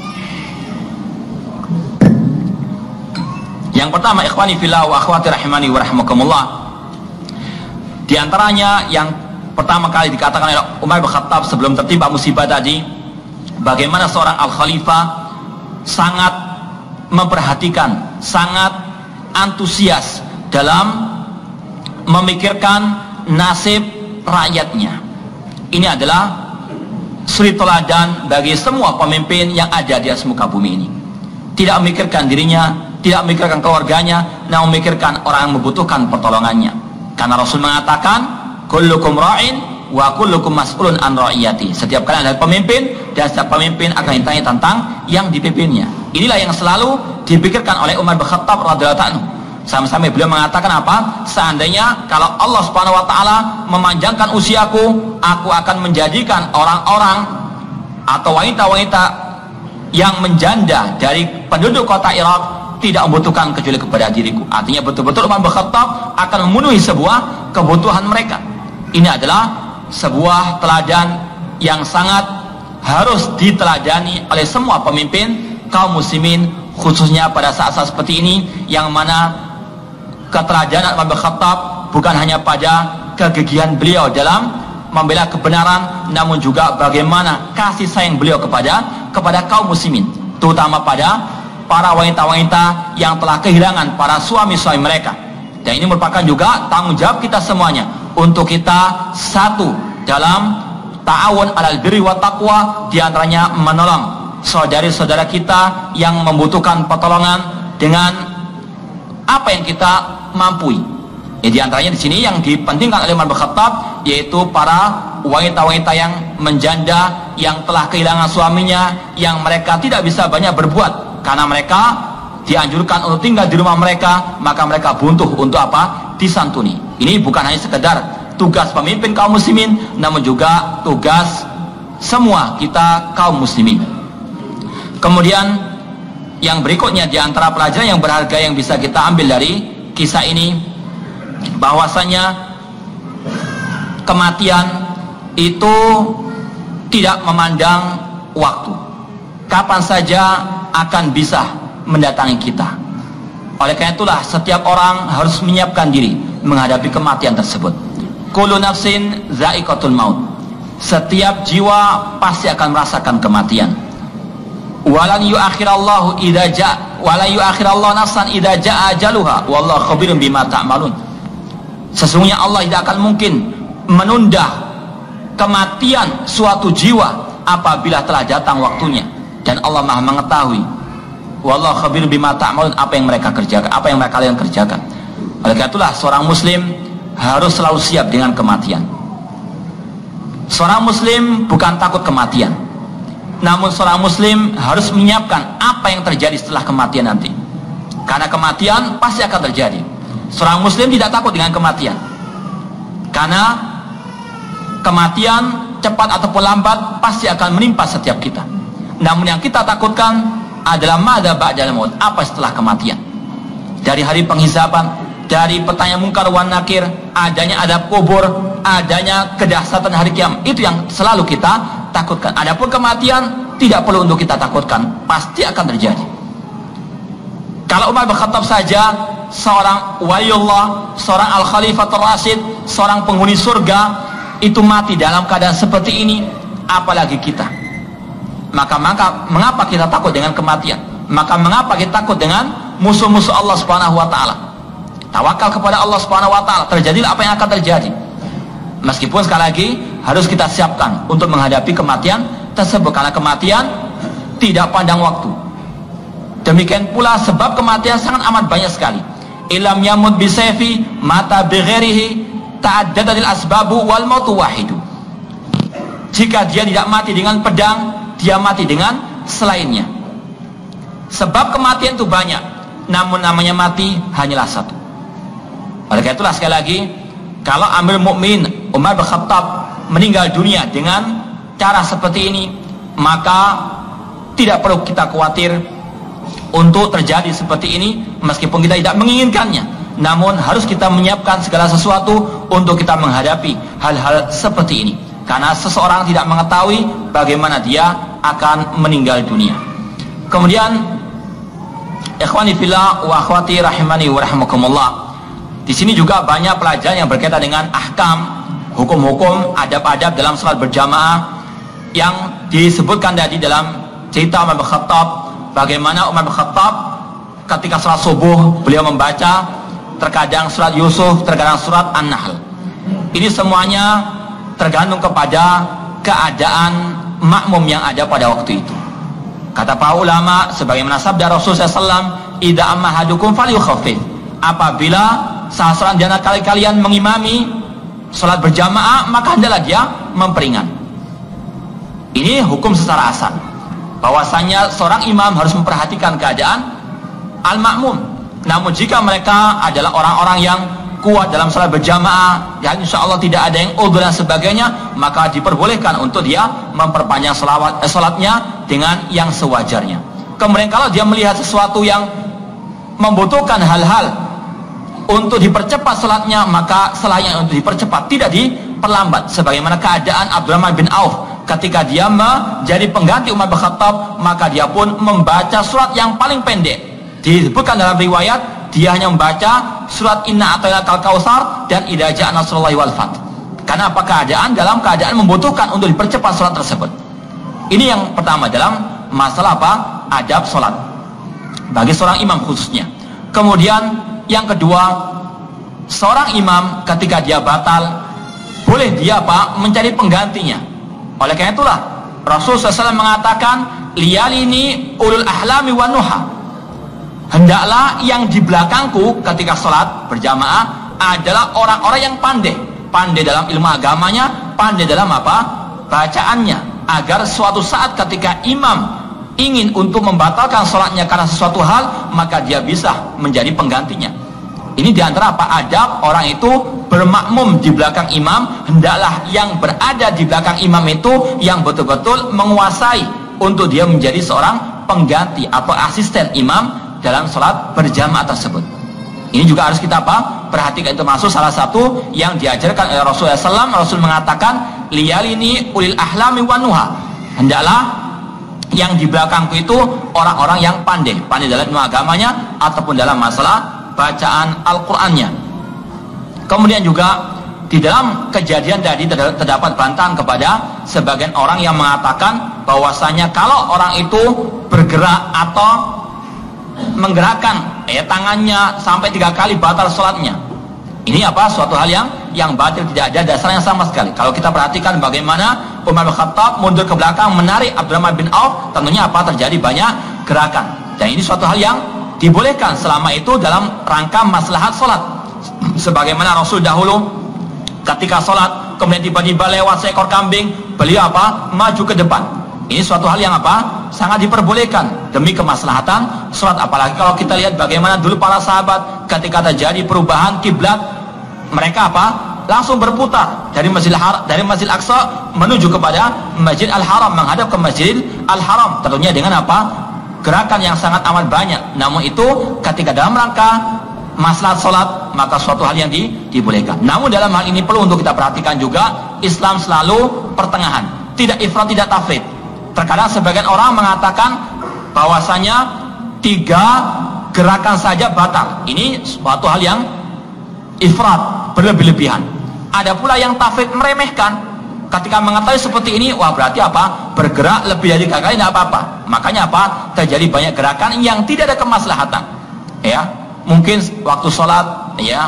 Yang pertama, ikhwani fillah wa akhwati rahimani wa rahimakumullah, di antaranya yang pertama kali dikatakan oleh Umar bin Khattab sebelum tertimpa musibah tadi, bagaimana seorang al-khalifah sangat memperhatikan, sangat antusias dalam memikirkan nasib rakyatnya. Ini adalah suri teladan bagi semua pemimpin yang ada di atas muka bumi ini. Tidak memikirkan dirinya, tidak memikirkan keluarganya, namun memikirkan orang yang membutuhkan pertolongannya. Karena Rasul mengatakan, kullukum ra'in wa kullukum mas'ulun an ra'iyati. Setiap kalian adalah pemimpin, dan setiap pemimpin akan ditanya tentang yang dipimpinnya. Inilah yang selalu dipikirkan oleh Umar bin Khattab radhiyallahu anhu. Sampai-sampai beliau mengatakan apa? Seandainya kalau Allah Subhanahu wa taala memanjangkan usiaku, aku akan menjadikan orang-orang atau wanita-wanita yang menjanda dari penduduk kota Irak tidak membutuhkan kecuali kepada diriku. Artinya betul-betul Umar bin Khattab akan memenuhi sebuah kebutuhan mereka. Ini adalah sebuah teladan yang sangat harus diteladani oleh semua pemimpin kaum muslimin, khususnya pada saat-saat seperti ini, yang mana keteladanan Umar bin Khattab bukan hanya pada kegigihan beliau dalam membela kebenaran, namun juga bagaimana kasih sayang beliau kepada kepada kaum muslimin, terutama pada para wanita-wanita yang telah kehilangan para suami-suami mereka. Dan ini merupakan juga tanggung jawab kita semuanya untuk kita satu dalam ta'awun alal birri wa taqwa, diantaranya menolong saudari-saudara kita yang membutuhkan pertolongan dengan apa yang kita mampu. Ya, di antaranya di sini yang dipentingkan oleh Umar bin Khattab yaitu para wanita-wanita yang menjanda, yang telah kehilangan suaminya, yang mereka tidak bisa banyak berbuat karena mereka dianjurkan untuk tinggal di rumah mereka, maka mereka butuh untuk apa? Disantuni. Ini bukan hanya sekedar tugas pemimpin kaum muslimin, namun juga tugas semua kita kaum muslimin. Kemudian yang berikutnya di antara pelajaran yang berharga yang bisa kita ambil dari kisah ini, bahwasanya kematian itu tidak memandang waktu, kapan saja akan bisa mendatangi kita. Oleh karena itulah setiap orang harus menyiapkan diri menghadapi kematian tersebut. Kullu nafsin za'iqatul maut. Setiap jiwa pasti akan merasakan kematian. Walan yu'akhirallahu idza ja'a walan yu'akhirallahu nafsan idza ja'a ajaluha wallahu khabirun bima ta'malun. Sesungguhnya Allah tidak akan mungkin menunda kematian suatu jiwa apabila telah datang waktunya, dan Allah Maha mengetahui. Wallahu khabirun bima ta'malun, apa yang mereka kerjakan, apa yang mereka kalian kerjakan. Oleh karena itulah seorang muslim harus selalu siap dengan kematian. Seorang muslim bukan takut kematian, namun seorang muslim harus menyiapkan apa yang terjadi setelah kematian nanti, karena kematian pasti akan terjadi. Seorang muslim tidak takut dengan kematian, karena kematian cepat ataupun lambat pasti akan menimpa setiap kita. Namun yang kita takutkan adalah madza ba'dal maut, apa setelah kematian. Dari hari penghisaban, dari pertanyaan mungkar wan nakir, adanya adab kubur, adanya kedahsyatan hari kiamat, itu yang selalu kita takutkan. Adapun kematian tidak perlu untuk kita takutkan, pasti akan terjadi. Kalau Umar bin Khattab saja, seorang waliullah, seorang al-khalifatul rasyid, seorang penghuni surga, itu mati dalam keadaan seperti ini, apalagi kita. Maka, maka mengapa kita takut dengan kematian? Maka mengapa kita takut dengan musuh-musuh Allah Subhanahu wa taala? Tawakal kepada Allah Subhanahu wa taala, terjadilah apa yang akan terjadi. Meskipun sekali lagi harus kita siapkan untuk menghadapi kematian tersebut, karena kematian tidak pandang waktu. Demikian pula sebab kematian sangat amat banyak sekali. Ilam yamut bisayfi mata bighairihi ta'addadatil asbabu wal mautu wahidu. Jika dia tidak mati dengan pedang, dia mati dengan selainnya. Sebab kematian itu banyak, namun namanya mati hanyalah satu. Oleh karena itulah sekali lagi, kalau Amirul Mukminin Umar bin Khattab meninggal dunia dengan cara seperti ini, maka tidak perlu kita khawatir untuk terjadi seperti ini, meskipun kita tidak menginginkannya. Namun harus kita menyiapkan segala sesuatu untuk kita menghadapi hal-hal seperti ini, karena seseorang tidak mengetahui bagaimana dia akan meninggal dunia. Kemudian ikhwani fillah wa akhwati rahimani wa rahimakumullah, di sini juga banyak pelajaran yang berkaitan dengan ahkam, hukum-hukum, adab-adab dalam salat berjamaah yang disebutkan tadi dalam cerita Umar bin Khattab. Bagaimana Umar bin Khattab ketika salat subuh beliau membaca terkadang surat Yusuf, terkadang surat An-Nahl. Ini semuanya tergantung kepada keadaan makmum yang ada pada waktu itu. Kata para ulama, sebagaimana sabda Rasulullah shallallahu alaihi wasallam, "Idza amma ahadukum falyukhaffif." Apabila salah seorang di antara kalian mengimami salat berjamaah, maka hendaklah dia memperingan. Ini hukum secara asal, bahwasanya seorang imam harus memperhatikan keadaan al-makmum. Namun jika mereka adalah orang-orang yang kuat dalam salat berjamaah, dan insya Allah tidak ada yang udzur dan sebagainya, maka diperbolehkan untuk dia memperpanjang salawat, eh, salatnya dengan yang sewajarnya. Kemudian kalau dia melihat sesuatu yang membutuhkan hal-hal untuk dipercepat salatnya, maka selayaknya untuk dipercepat, tidak diperlambat. Sebagaimana keadaan Abdurrahman bin Auf ketika dia menjadi pengganti Umar bin Khattab, maka dia pun membaca surat yang paling pendek. Disebutkan dalam riwayat, dia hanya membaca surat Inna A'tainakal Kautsar dan Idza Ja'a Nasrullahi wal Fath. Karena apa? Keadaan dalam keadaan membutuhkan untuk dipercepat salat tersebut. Ini yang pertama dalam masalah apa? Adab salat bagi seorang imam khususnya. Kemudian yang kedua, seorang imam ketika dia batal, boleh dia apa? Mencari penggantinya. Oleh karena itulah Rasulullah shallallahu alaihi wasallam mengatakan, liyalini ulul ahlami wan nuha. hendaklah yang di belakangku ketika sholat berjamaah adalah orang-orang yang pandai, pandai dalam ilmu agamanya, pandai dalam apa? Bacaannya, agar suatu saat ketika imam ingin untuk membatalkan sholatnya karena sesuatu hal, maka dia bisa menjadi penggantinya. Ini diantara apa? Adab orang itu bermakmum di belakang imam, hendaklah yang berada di belakang imam itu yang betul-betul menguasai untuk dia menjadi seorang pengganti atau asisten imam dalam sholat berjamaah tersebut. Ini juga harus kita apa? Perhatikan, itu masuk salah satu yang diajarkan oleh Rasulullah shallallahu alaihi wasallam. Rasul mengatakan, liyalini ulil ahlami wa nuha, hendaklah yang di belakangku itu orang-orang yang pandai, pandai dalam ilmu agamanya ataupun dalam masalah bacaan Al-Qur'annya. Kemudian juga di dalam kejadian tadi terdapat bantahan kepada sebagian orang yang mengatakan bahwasanya kalau orang itu bergerak atau menggerakkan eh, tangannya sampai tiga kali batal sholatnya. Ini apa? Suatu hal yang yang batil, tidak ada dasarnya sama sekali. Kalau kita perhatikan bagaimana Umar bin Khattab mundur ke belakang menarik Abdurrahman bin Auf, tentunya apa? Terjadi banyak gerakan. Dan ini suatu hal yang dibolehkan selama itu dalam rangka maslahat sholat. Sebagaimana Rasul dahulu ketika sholat kemudian tiba-tiba lewat seekor kambing, beliau apa? Maju ke depan. Ini suatu hal yang apa? Sangat diperbolehkan demi kemaslahatan sholat. Apalagi kalau kita lihat bagaimana dulu para sahabat ketika terjadi perubahan kiblat, mereka apa? Langsung berputar dari Masjid Har dari Masjid Aqsa menuju kepada Masjid Al-Haram, menghadap ke Masjid Al-Haram. Tentunya dengan apa? Gerakan yang sangat amat banyak. Namun itu ketika dalam rangka maslahat sholat, maka suatu hal yang di, dibolehkan. Namun dalam hal ini perlu untuk kita perhatikan juga, Islam selalu pertengahan, tidak ifrat, tidak tafrid. Terkadang sebagian orang mengatakan bahwasanya tiga gerakan saja batal. Ini suatu hal yang ifrat, berlebih-lebihan. Ada pula yang tafrid, meremehkan. Ketika mengetahui seperti ini, wah berarti apa? Bergerak lebih dari tiga kali tidak apa-apa. Makanya apa? Terjadi banyak gerakan yang tidak ada kemaslahatan. Ya, mungkin waktu sholat, ya,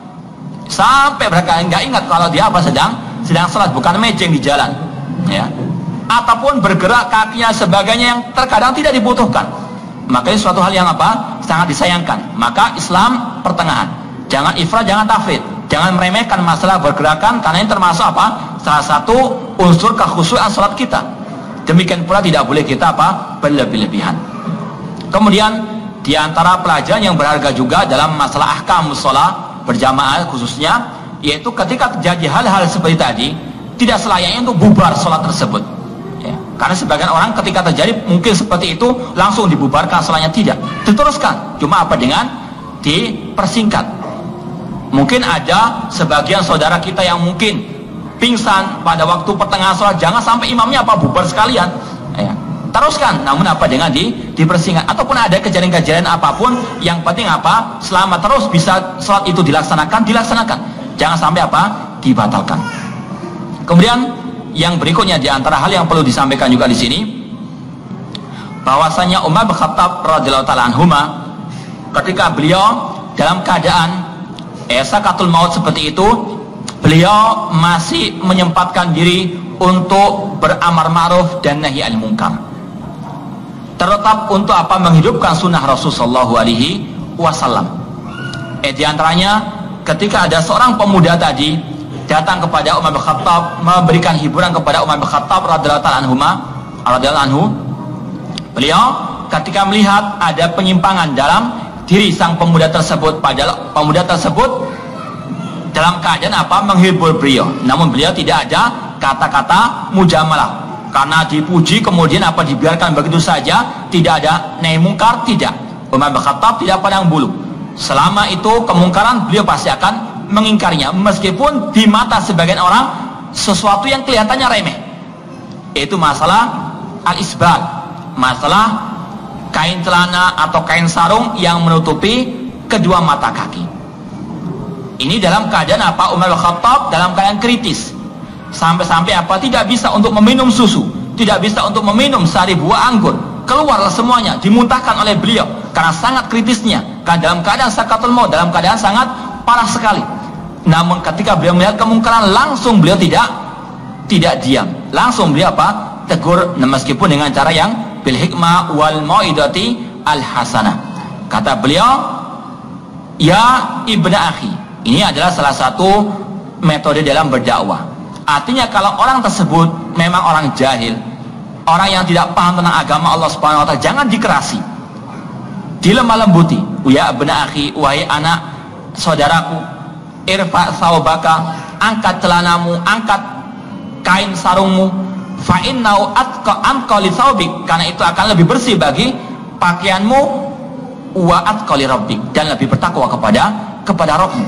sampai mereka nggak ingat kalau dia apa sedang sedang sholat, bukan mejeng di jalan, ya. Ataupun bergerak kakinya sebagainya yang terkadang tidak dibutuhkan. Makanya suatu hal yang apa? Sangat disayangkan. Maka Islam pertengahan. Jangan ifrat, jangan tafrid. Jangan meremehkan masalah bergerakan, karena ini termasuk apa? Salah satu unsur kekhusyuan salat kita. Demikian pula tidak boleh kita apa? Berlebih-lebihan. Kemudian di antara pelajaran yang berharga juga dalam masalah ahkam shalah berjamaah khususnya, yaitu ketika terjadi hal-hal seperti tadi, tidak selayaknya untuk bubar sholat tersebut. Ya, karena sebagian orang ketika terjadi mungkin seperti itu langsung dibubarkan sholatnya, tidak, diteruskan. Cuma apa? Dengan dipersingkat. Mungkin ada sebagian saudara kita yang mungkin pingsan pada waktu pertengahan sholat, jangan sampai imamnya apa? Bubar sekalian. Ya, teruskan, namun apa? Dengan di, dipersingkat. Ataupun ada kejadian-kejadian apapun, yang penting apa? Selama terus bisa sholat itu dilaksanakan, dilaksanakan. Jangan sampai apa? Dibatalkan. Kemudian yang berikutnya di antara hal yang perlu disampaikan juga di sini, bahwasanya Umar bin Khattab radhiyallahu taala anhuma, ketika beliau dalam keadaan eh, sakatul maut seperti itu, beliau masih menyempatkan diri untuk beramar ma'ruf dan nahi anil munkar. Terletak untuk apa? Menghidupkan sunnah Rasulullah shallallahu alaihi wasallam. Eh di antaranya ketika ada seorang pemuda tadi datang kepada Umar bin Khattab, memberikan hiburan kepada Umar bin Khattab radhiyallahu ta'ala anhuma, radhiyallahu anhu. Beliau ketika melihat ada penyimpangan dalam diri sang pemuda tersebut, padahal pemuda tersebut dalam keadaan apa? Menghibur beliau, namun beliau tidak ada kata-kata mujamalah, karena dipuji kemudian apa? Dibiarkan begitu saja, tidak ada nahi mungkar, tidak. Umar bin Khattab tidak pandang bulu. Selama itu kemungkaran, beliau pasti akan mengingkarinya, meskipun di mata sebagian orang sesuatu yang kelihatannya remeh. Itu masalah al-isbal, masalah kain celana atau kain sarung yang menutupi kedua mata kaki. Ini dalam keadaan apa? Umar bin Khattab dalam keadaan kritis, sampai-sampai apa? Tidak bisa untuk meminum susu, tidak bisa untuk meminum sari buah anggur, keluarlah semuanya, dimuntahkan oleh beliau karena sangat kritisnya, karena dalam keadaan sakatul maut, dalam keadaan sangat parah sekali. Namun ketika beliau melihat kemungkaran, langsung beliau tidak tidak diam, langsung beliau apa? Tegur, meskipun dengan cara yang bil hikmah wal mauidati al hasanah. Kata beliau, ya ibna akhi. Ini adalah salah satu metode dalam berdakwah. Artinya kalau orang tersebut memang orang jahil, orang yang tidak paham tentang agama Allah Subhanahu wa taala, jangan dikerasi, dilemah lembuti. Ya ibna akhi, wahai anak saudaraku, irfa thawbaka, angkat celanamu, angkat kain sarungmu, fa innau atqa anqa li thawbik, karena itu akan lebih bersih bagi pakaianmu, wa atqa li rabbik, dan lebih bertakwa kepada kepada Rabbmu.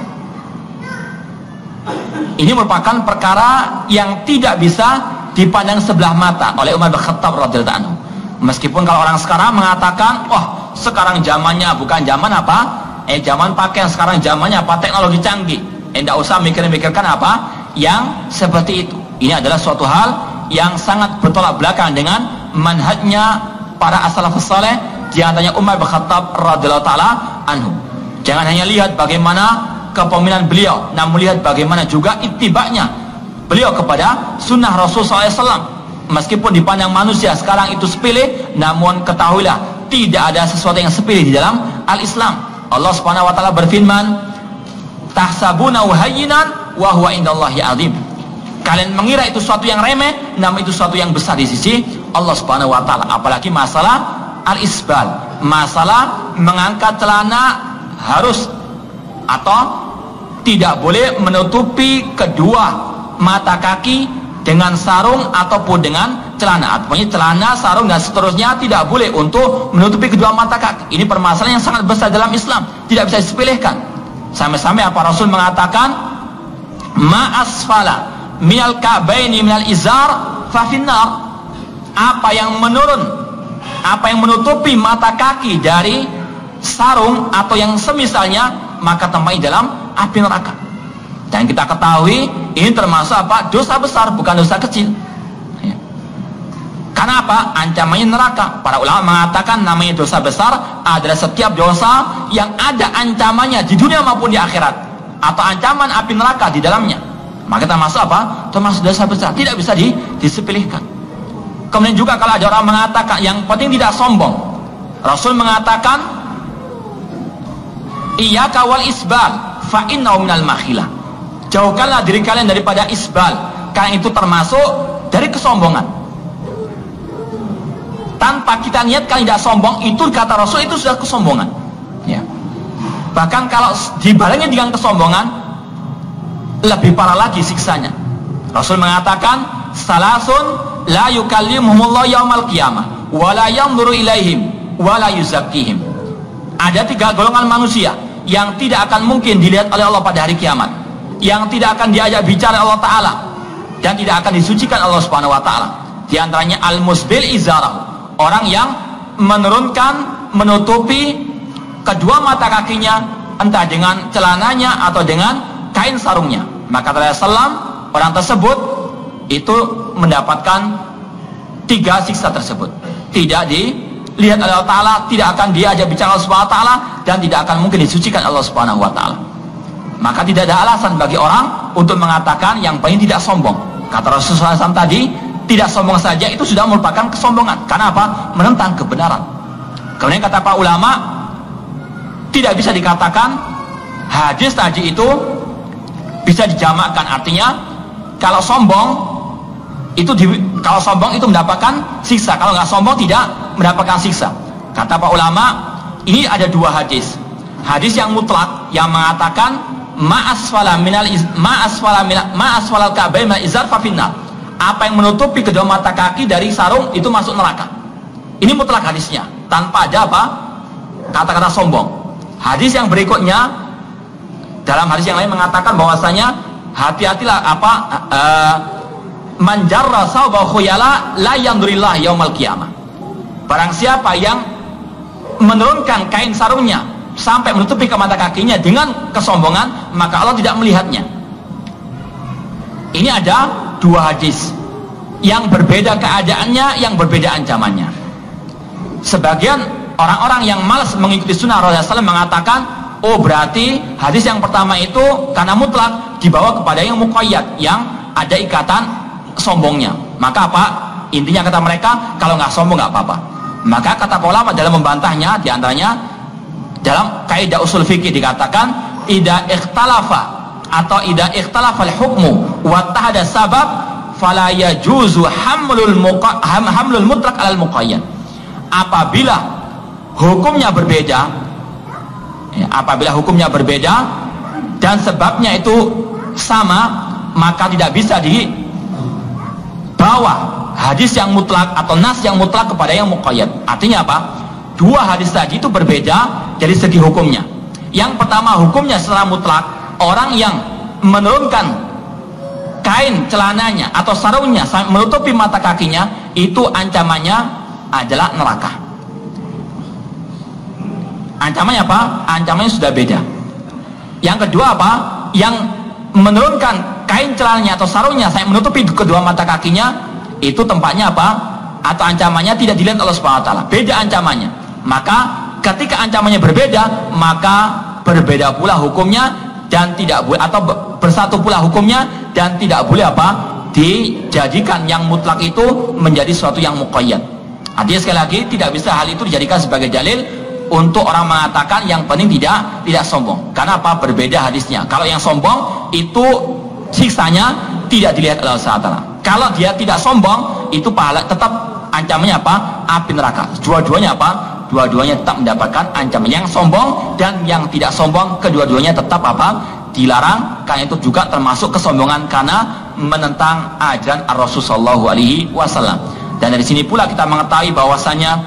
Ini merupakan perkara yang tidak bisa dipandang sebelah mata oleh Umar bin Khattab radhiyallahu anhu. Meskipun kalau orang sekarang mengatakan, wah sekarang zamannya bukan zaman apa? Eh zaman pakaian, sekarang zamannya apa? Teknologi canggih. Eh tidak usah mikir-mikirkan apa yang seperti itu. Ini adalah suatu hal yang sangat bertolak belakang dengan manhajnya para as-salafus saleh, di antaranya Umar bin Khattab radhiyallahu taala anhu. Jangan hanya lihat bagaimana kepemimpinan beliau, namun lihat bagaimana juga ittiba'nya beliau kepada sunnah Rasul sallallahu alaihi wasallam. Meskipun dipandang manusia sekarang itu sepele, namun ketahuilah tidak ada sesuatu yang sepele di dalam al-Islam. Allah Subhanahu wa taala berfirman, tahsabunahu hayyinan wa huwa indallahi azim. Kalian mengira itu sesuatu yang remeh, namun itu sesuatu yang besar di sisi Allah Subhanahu wa taala. Apalagi masalah al-isbal, masalah mengangkat celana harus atau tidak boleh menutupi kedua mata kaki dengan sarung ataupun dengan celana. Artinya celana, sarung dan seterusnya tidak boleh untuk menutupi kedua mata kaki. Ini permasalahan yang sangat besar dalam Islam, tidak bisa disepelekan. Sampai-sampai apa Rasul mengatakan, ma asfala minal ka'baini minal izar fa finnar. Apa yang menurun, apa yang menutupi mata kaki dari sarung atau yang semisalnya, maka tempatnya dalam api neraka. Dan kita ketahui ini termasuk apa? Dosa besar, bukan dosa kecil. Ya. Karena apa? Ancamannya neraka. Para ulama mengatakan namanya dosa besar adalah setiap dosa yang ada ancamannya di dunia maupun di akhirat, atau ancaman api neraka di dalamnya. Maka termasuk apa? Termasuk dosa besar, tidak bisa di, disepelekan. Kemudian juga kalau ada orang mengatakan yang penting tidak sombong, Rasul mengatakan, iyyaka wal isbal fa innahu minal makhilah. Jauhkanlah diri kalian daripada isbal, karena itu termasuk dari kesombongan. Tanpa kita niatkan tidak sombong, itu kata Rasul itu sudah kesombongan. Ya. Bahkan kalau dibarengi dengan kesombongan, lebih parah lagi siksanya. Rasul mengatakan, salasun la yukallimuhumullah yaumal qiyamah wa la yanzuru ilaihim wa la yuzakkihim. Ada tiga golongan manusia yang tidak akan mungkin dilihat oleh Allah pada hari kiamat, yang tidak akan diajak bicara Allah Ta'ala, dan tidak akan disucikan Allah Subhanahu wa Ta'ala. Di antaranya al-musbil izarahu, orang yang menurunkan, menutupi kedua mata kakinya, entah dengan celananya atau dengan kain sarungnya. Maka kata Rasulullah, orang tersebut itu mendapatkan tiga siksa tersebut. Tidak dilihat oleh Allah Ta'ala, tidak akan diajak bicara Allah Subhanahu wa Ta'ala, dan tidak akan mungkin disucikan Allah Subhanahu wa Ta'ala. Maka tidak ada alasan bagi orang untuk mengatakan yang paling tidak sombong. Kata Rasulullah shallallahu alaihi wasallam tadi, tidak sombong saja itu sudah merupakan kesombongan. Karena apa? Menentang kebenaran. Kemudian kata para ulama, tidak bisa dikatakan hadis tadi itu bisa dijamakkan. Artinya kalau sombong itu di, kalau sombong itu mendapatkan siksa, kalau nggak sombong tidak mendapatkan siksa. Kata para ulama, ini ada dua hadis. Hadis yang mutlak yang mengatakan ma'asfala minal ma'asfala minal ma'asfalal ka'bain minal izar fa finnar. Apa yang menutupi kedua mata kaki dari sarung itu masuk neraka. Ini mutlak hadisnya, tanpa ada apa? Kata-kata sombong. Hadis yang berikutnya, dalam hadis yang lain mengatakan bahwasanya hati-hatilah apa uh, man jarra sawbahu khuyala la yandurillah yaumal qiyamah. Barang siapa yang menurunkan kain sarungnya sampai menutupi ke mata kakinya dengan kesombongan, maka Allah tidak melihatnya. Ini ada dua hadis yang berbeda keadaannya, yang berbeda ancamannya. Sebagian orang-orang yang malas mengikuti sunnah Rasulullah shallallahu alaihi wasallam mengatakan, oh berarti hadis yang pertama itu karena mutlak dibawa kepada yang muqayyad, yang ada ikatan sombongnya. Maka apa? Intinya kata mereka, kalau nggak sombong nggak apa-apa. Maka kata ulama dalam membantahnya, diantaranya Dalam kaidah usul fikih dikatakan idza ikhtalafa atau idza ikhtalafa al-hukmu wa tahada sabab fala yajuzu hamlul muqa, ham, hamlul mutlaq alal muqayyad. Apabila hukumnya berbeda, ya, apabila hukumnya berbeda dan sebabnya itu sama, maka tidak bisa dibawa hadis yang mutlak atau nas yang mutlak kepada yang muqayyad. Artinya apa? Dua hadis tadi itu berbeda dari segi hukumnya. Yang pertama, hukumnya secara mutlak, orang yang menurunkan kain celananya atau sarungnya menutupi mata kakinya, itu ancamannya adalah neraka. Ancamannya apa? Ancamannya sudah beda. Yang kedua apa? Yang menurunkan kain celananya atau sarungnya saya menutupi kedua mata kakinya, itu tempatnya apa? Atau ancamannya tidak dilihat Allah Subhanahu wa taala. Beda ancamannya. Maka ketika ancamannya berbeda, maka berbeda pula hukumnya dan tidak boleh, atau bersatu pula hukumnya dan tidak boleh apa? Dijadikan yang mutlak itu menjadi suatu yang muqayyad. Artinya sekali lagi tidak bisa hal itu dijadikan sebagai dalil untuk orang mengatakan yang penting tidak tidak sombong. Karena apa? Berbeda hadisnya. Kalau yang sombong itu siksanya tidak dilihat Allah Subhanahu wa taala. Kalau dia tidak sombong, itu pahala tetap ancamannya apa? Api neraka. Dua-duanya apa? Dua-duanya tetap mendapatkan ancaman. Yang sombong dan yang tidak sombong, kedua-duanya tetap apa? Dilarang. Karena itu juga termasuk kesombongan karena menentang ajaran Rasul sallallahu alaihi wasallam. Dan dari sini pula kita mengetahui bahwasanya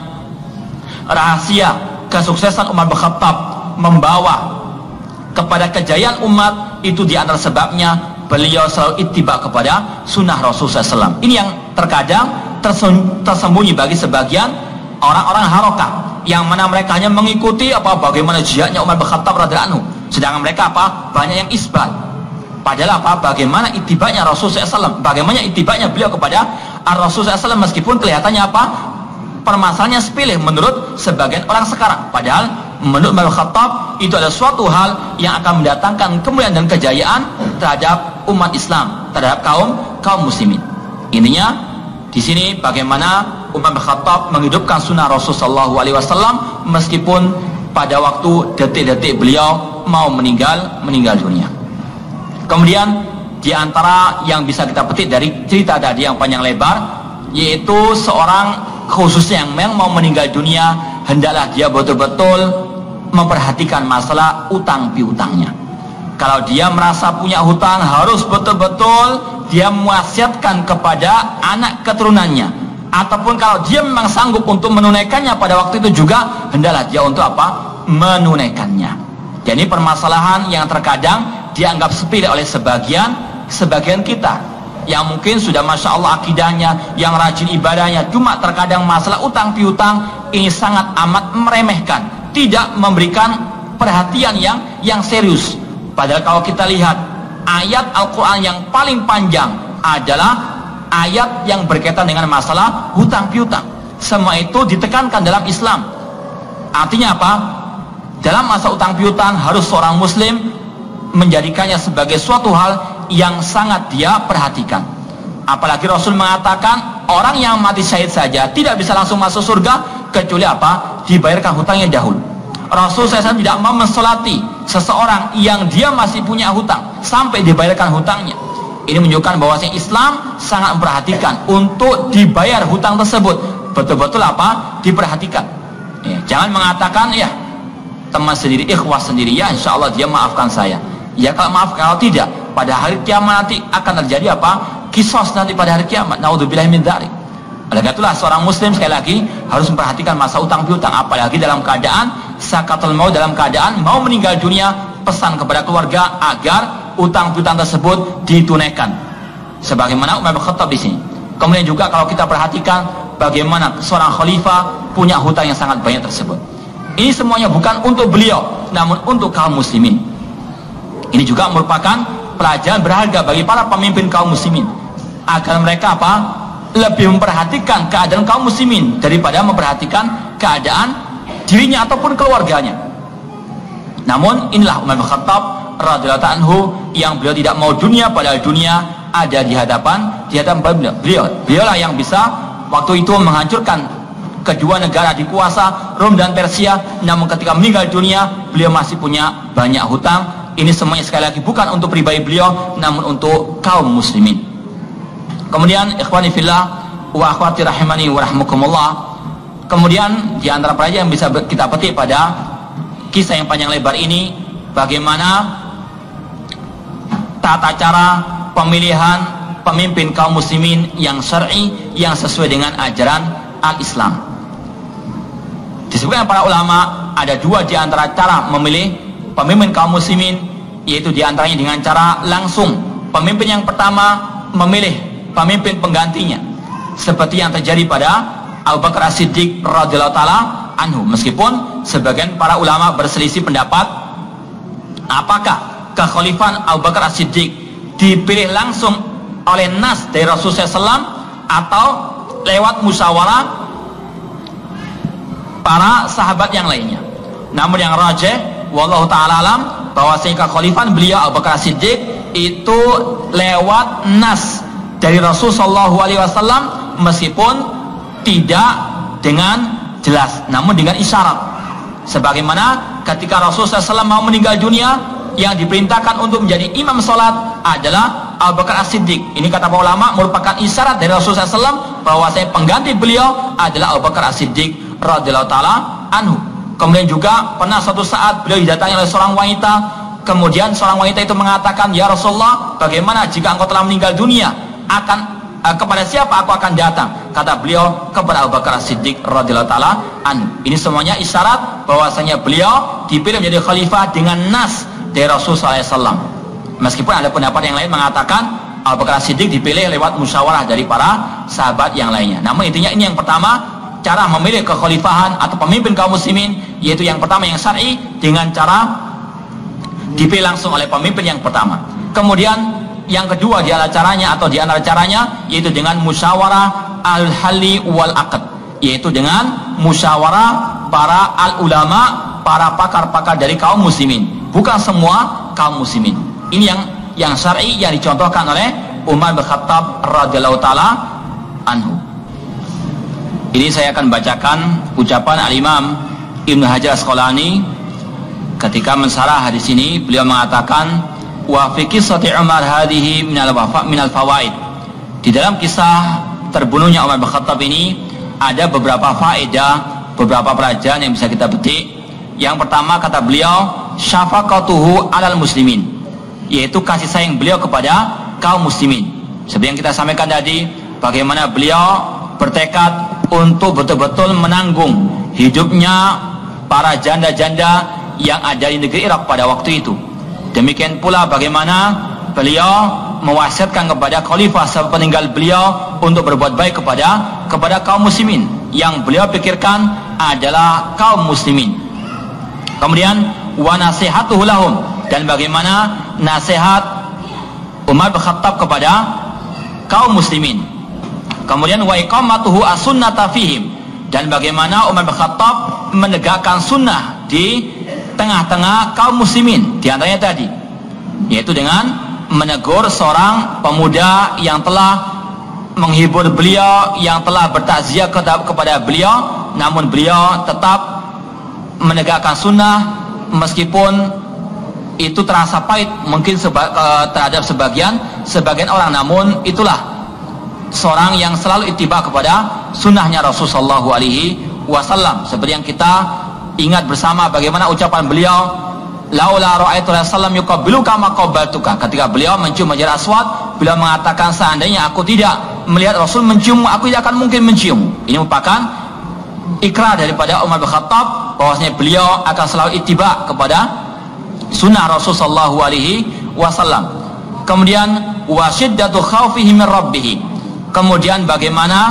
rahasia kesuksesan Umar bin Khattab membawa kepada kejayaan umat itu di antara sebabnya beliau selalu ittiba kepada sunnah Rasul sallallahu alaihi wasallam. Ini yang terkadang tersembunyi bagi sebagian orang-orang harokah, yang mana mereka hanya mengikuti apa bagaimana jihadnya Umar bin Khattab radhiyallahu anhu, sedangkan mereka apa banyak yang isbat. Padahal apa bagaimana ittibanya Rasul sallallahu alaihi wasallam, bagaimana ittibanya beliau kepada Rasul sallallahu alaihi wasallam, meskipun kelihatannya apa permasalahannya sepele menurut sebagian orang sekarang, padahal menurut Umar bin Khattab itu adalah suatu hal yang akan mendatangkan kemuliaan dan kejayaan terhadap umat Islam, terhadap kaum kaum muslimin. Intinya di sini bagaimana Umar bin Khattab menghidupkan sunnah Rasul sallallahu alaihi wasallam meskipun pada waktu detik-detik beliau mau meninggal meninggal dunia. Kemudian di antara yang bisa kita petik dari cerita tadi yang panjang lebar, yaitu seorang khususnya yang memang mau meninggal dunia, hendaklah dia betul-betul memperhatikan masalah utang piutangnya. Kalau dia merasa punya hutang, harus betul-betul dia mewasiatkan kepada anak keturunannya, ataupun kalau dia memang sanggup untuk menunaikannya pada waktu itu juga, hendaklah dia untuk apa? Menunaikannya. Jadi permasalahan yang terkadang dianggap sepele oleh sebagian sebagian kita yang mungkin sudah masya Allah akidahnya, yang rajin ibadahnya, cuma terkadang masalah utang piutang ini sangat amat meremehkan, tidak memberikan perhatian yang yang serius. Padahal kalau kita lihat ayat Al-Quran yang paling panjang adalah ayat yang berkaitan dengan masalah hutang piutang. Semua itu ditekankan dalam Islam. Artinya apa? Dalam masa utang piutang harus seorang muslim menjadikannya sebagai suatu hal yang sangat dia perhatikan. Apalagi Rasul mengatakan orang yang mati syahid saja tidak bisa langsung masuk surga kecuali apa? Dibayarkan hutangnya dahulu. Rasul saya tidak mau mensolati seseorang yang dia masih punya hutang sampai dibayarkan hutangnya. Ini menunjukkan bahwa Islam sangat memperhatikan untuk dibayar hutang tersebut. Betul-betul apa? Diperhatikan. Ya, jangan mengatakan ya teman sendiri, ikhwah sendiri, ya insya Allah dia maafkan saya. Ya kalau maaf, kalau tidak, pada hari kiamat nanti akan terjadi apa? Kisos nanti pada hari kiamat. Naudzubillahi min dzalik. Oleh karena itulah seorang muslim sekali lagi harus memperhatikan masa utang piutang, apalagi dalam keadaan sakatul maut, dalam keadaan mau meninggal dunia, pesan kepada keluarga agar utang piutang tersebut ditunaikan. Sebagaimana Umar bin Khattab di sini. Kemudian juga kalau kita perhatikan bagaimana seorang khalifah punya hutang yang sangat banyak tersebut. Ini semuanya bukan untuk beliau, namun untuk kaum muslimin. Ini juga merupakan pelajaran berharga bagi para pemimpin kaum muslimin agar mereka apa? Lebih memperhatikan keadaan kaum muslimin daripada memperhatikan keadaan dirinya ataupun keluarganya. Namun inilah Umar bin Khattab radhiyallahu anhu yang beliau tidak mau dunia, padahal dunia ada di hadapan di hadapan beliau. Beliau beliaulah yang bisa waktu itu menghancurkan kedua negara dikuasa, Rom dan Persia, namun ketika meninggal dunia beliau masih punya banyak hutang. Ini semuanya sekali lagi bukan untuk pribadi beliau, namun untuk kaum muslimin. Kemudian ikhwani fillah wa akhwati rahimani wa rahmukumullah, kemudian di antara pelajaran yang bisa kita petik pada kisah yang panjang lebar ini, bagaimana tata cara pemilihan pemimpin kaum muslimin yang syar'i, yang sesuai dengan ajaran al-Islam. Disebutkan para ulama ada dua di antara cara memilih pemimpin kaum muslimin, yaitu di antaranya dengan cara langsung. Pemimpin yang pertama memilih pemimpin penggantinya, seperti yang terjadi pada Abu Bakar As-Siddiq radhiyallahu taala anhu. Meskipun sebagian para ulama berselisih pendapat apakah kekhalifahan Abu Bakar As-Siddiq dipilih langsung oleh nas dari Rasulullah shallallahu alaihi wasallam atau lewat musyawarah para sahabat yang lainnya. Namun yang rajih wallahu taala alam, bahwasanya kekhalifahan beliau Abu Bakar As-Siddiq itu lewat nas dari Rasul sallallahu alaihi wasallam, meskipun tidak dengan jelas, namun dengan isyarat. Sebagaimana ketika Rasul sallallahu alaihi wasallam mau meninggal dunia, yang diperintahkan untuk menjadi imam salat adalah Abu Bakar As-Siddiq. Ini kata para ulama merupakan isyarat dari Rasul sallallahu alaihi wasallam bahwasanya pengganti beliau adalah Abu Bakar As-Siddiq radhiyallahu taala anhu. Kemudian juga pernah suatu saat beliau didatangi oleh seorang wanita. Kemudian seorang wanita itu mengatakan, "Ya Rasulullah, bagaimana jika engkau telah meninggal dunia? Akan eh, kepada siapa aku akan datang?" Kata beliau, kepada Abu Bakar As-Siddiq radhiyallahu taala anhu. Ini semuanya isyarat bahwasanya beliau dipilih menjadi khalifah dengan nas dari Rasul sallallahu alaihi wasallam. Meskipun ada pendapat yang lain mengatakan Abu Bakar As-Siddiq dipilih lewat musyawarah dari para sahabat yang lainnya. Namun intinya ini yang pertama, cara memilih kekhalifahan atau pemimpin kaum muslimin, yaitu yang pertama yang syar'i dengan cara dipilih langsung oleh pemimpin yang pertama. Kemudian yang kedua di antara caranya atau di antara caranya yaitu dengan musyawarah al-halli wal aqd, yaitu dengan musyawarah para al-ulama, para pakar-pakar dari kaum muslimin, bukan semua kaum muslimin. Ini yang yang syar'i yang dicontohkan oleh Umar bin Khattab radhiyallahu taala anhu. Ini saya akan bacakan ucapan Al-Imam Ibnu Hajar Asqalani ketika mensyarah hadis ini. Beliau mengatakan, wa fi qissati Umar hadhihi minal wafa minal fawaid. Di dalam kisah terbunuhnya Umar bin Khattab ini ada beberapa faedah, beberapa pelajaran yang bisa kita petik. Yang pertama kata beliau, syafaqatuhu alal muslimin, yaitu kasih sayang beliau kepada kaum muslimin. Seperti yang kita sampaikan tadi, bagaimana beliau bertekad untuk betul-betul menanggung hidupnya para janda-janda yang ada di negeri Irak pada waktu itu. Demikian pula bagaimana beliau mewasiatkan kepada khalifah sepeninggal beliau untuk berbuat baik kepada kepada kaum muslimin yang beliau pikirkan adalah kaum muslimin. Kemudian wa nasihatuhu lahum, dan bagaimana nasihat Umar bin Khattab kepada kaum muslimin. Kemudian wa iqamatuhu as-sunnata fihim, dan bagaimana Umar bin Khattab menegakkan sunnah di tengah-tengah kaum muslimin, di antaranya tadi yaitu dengan menegur seorang pemuda yang telah menghibur beliau, yang telah bertakziah kepada beliau, namun beliau tetap menegakkan sunnah meskipun itu terasa pahit mungkin seba, terhadap sebagian sebagian orang, namun itulah seorang yang selalu ittiba kepada sunnahnya Rasulullah sallallahu alaihi wasallam. Seperti yang kita ingat bersama bagaimana ucapan beliau, laula ra'aitu Rasulullah yuqabbilu kama qabbaltuka. Ketika beliau mencium Hajar Aswad, beliau mengatakan, seandainya aku tidak melihat Rasul mencium, aku tidak akan mungkin mencium. Ini merupakan ikrar daripada Umar bin Khattab bahwasanya beliau akan selalu ittiba kepada sunnah Rasul sallallahu alaihi wasallam. Kemudian wasyiddatu khaufihi min rabbih, kemudian bagaimana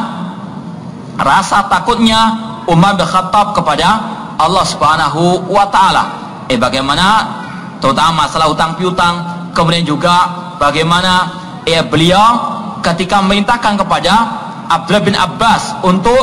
rasa takutnya Umar bin Khattab kepada Allah Subhanahu wa taala. Eh bagaimana terutama masalah hutang piutang, kemudian juga bagaimana eh beliau ketika memerintahkan kepada Abdullah bin Abbas untuk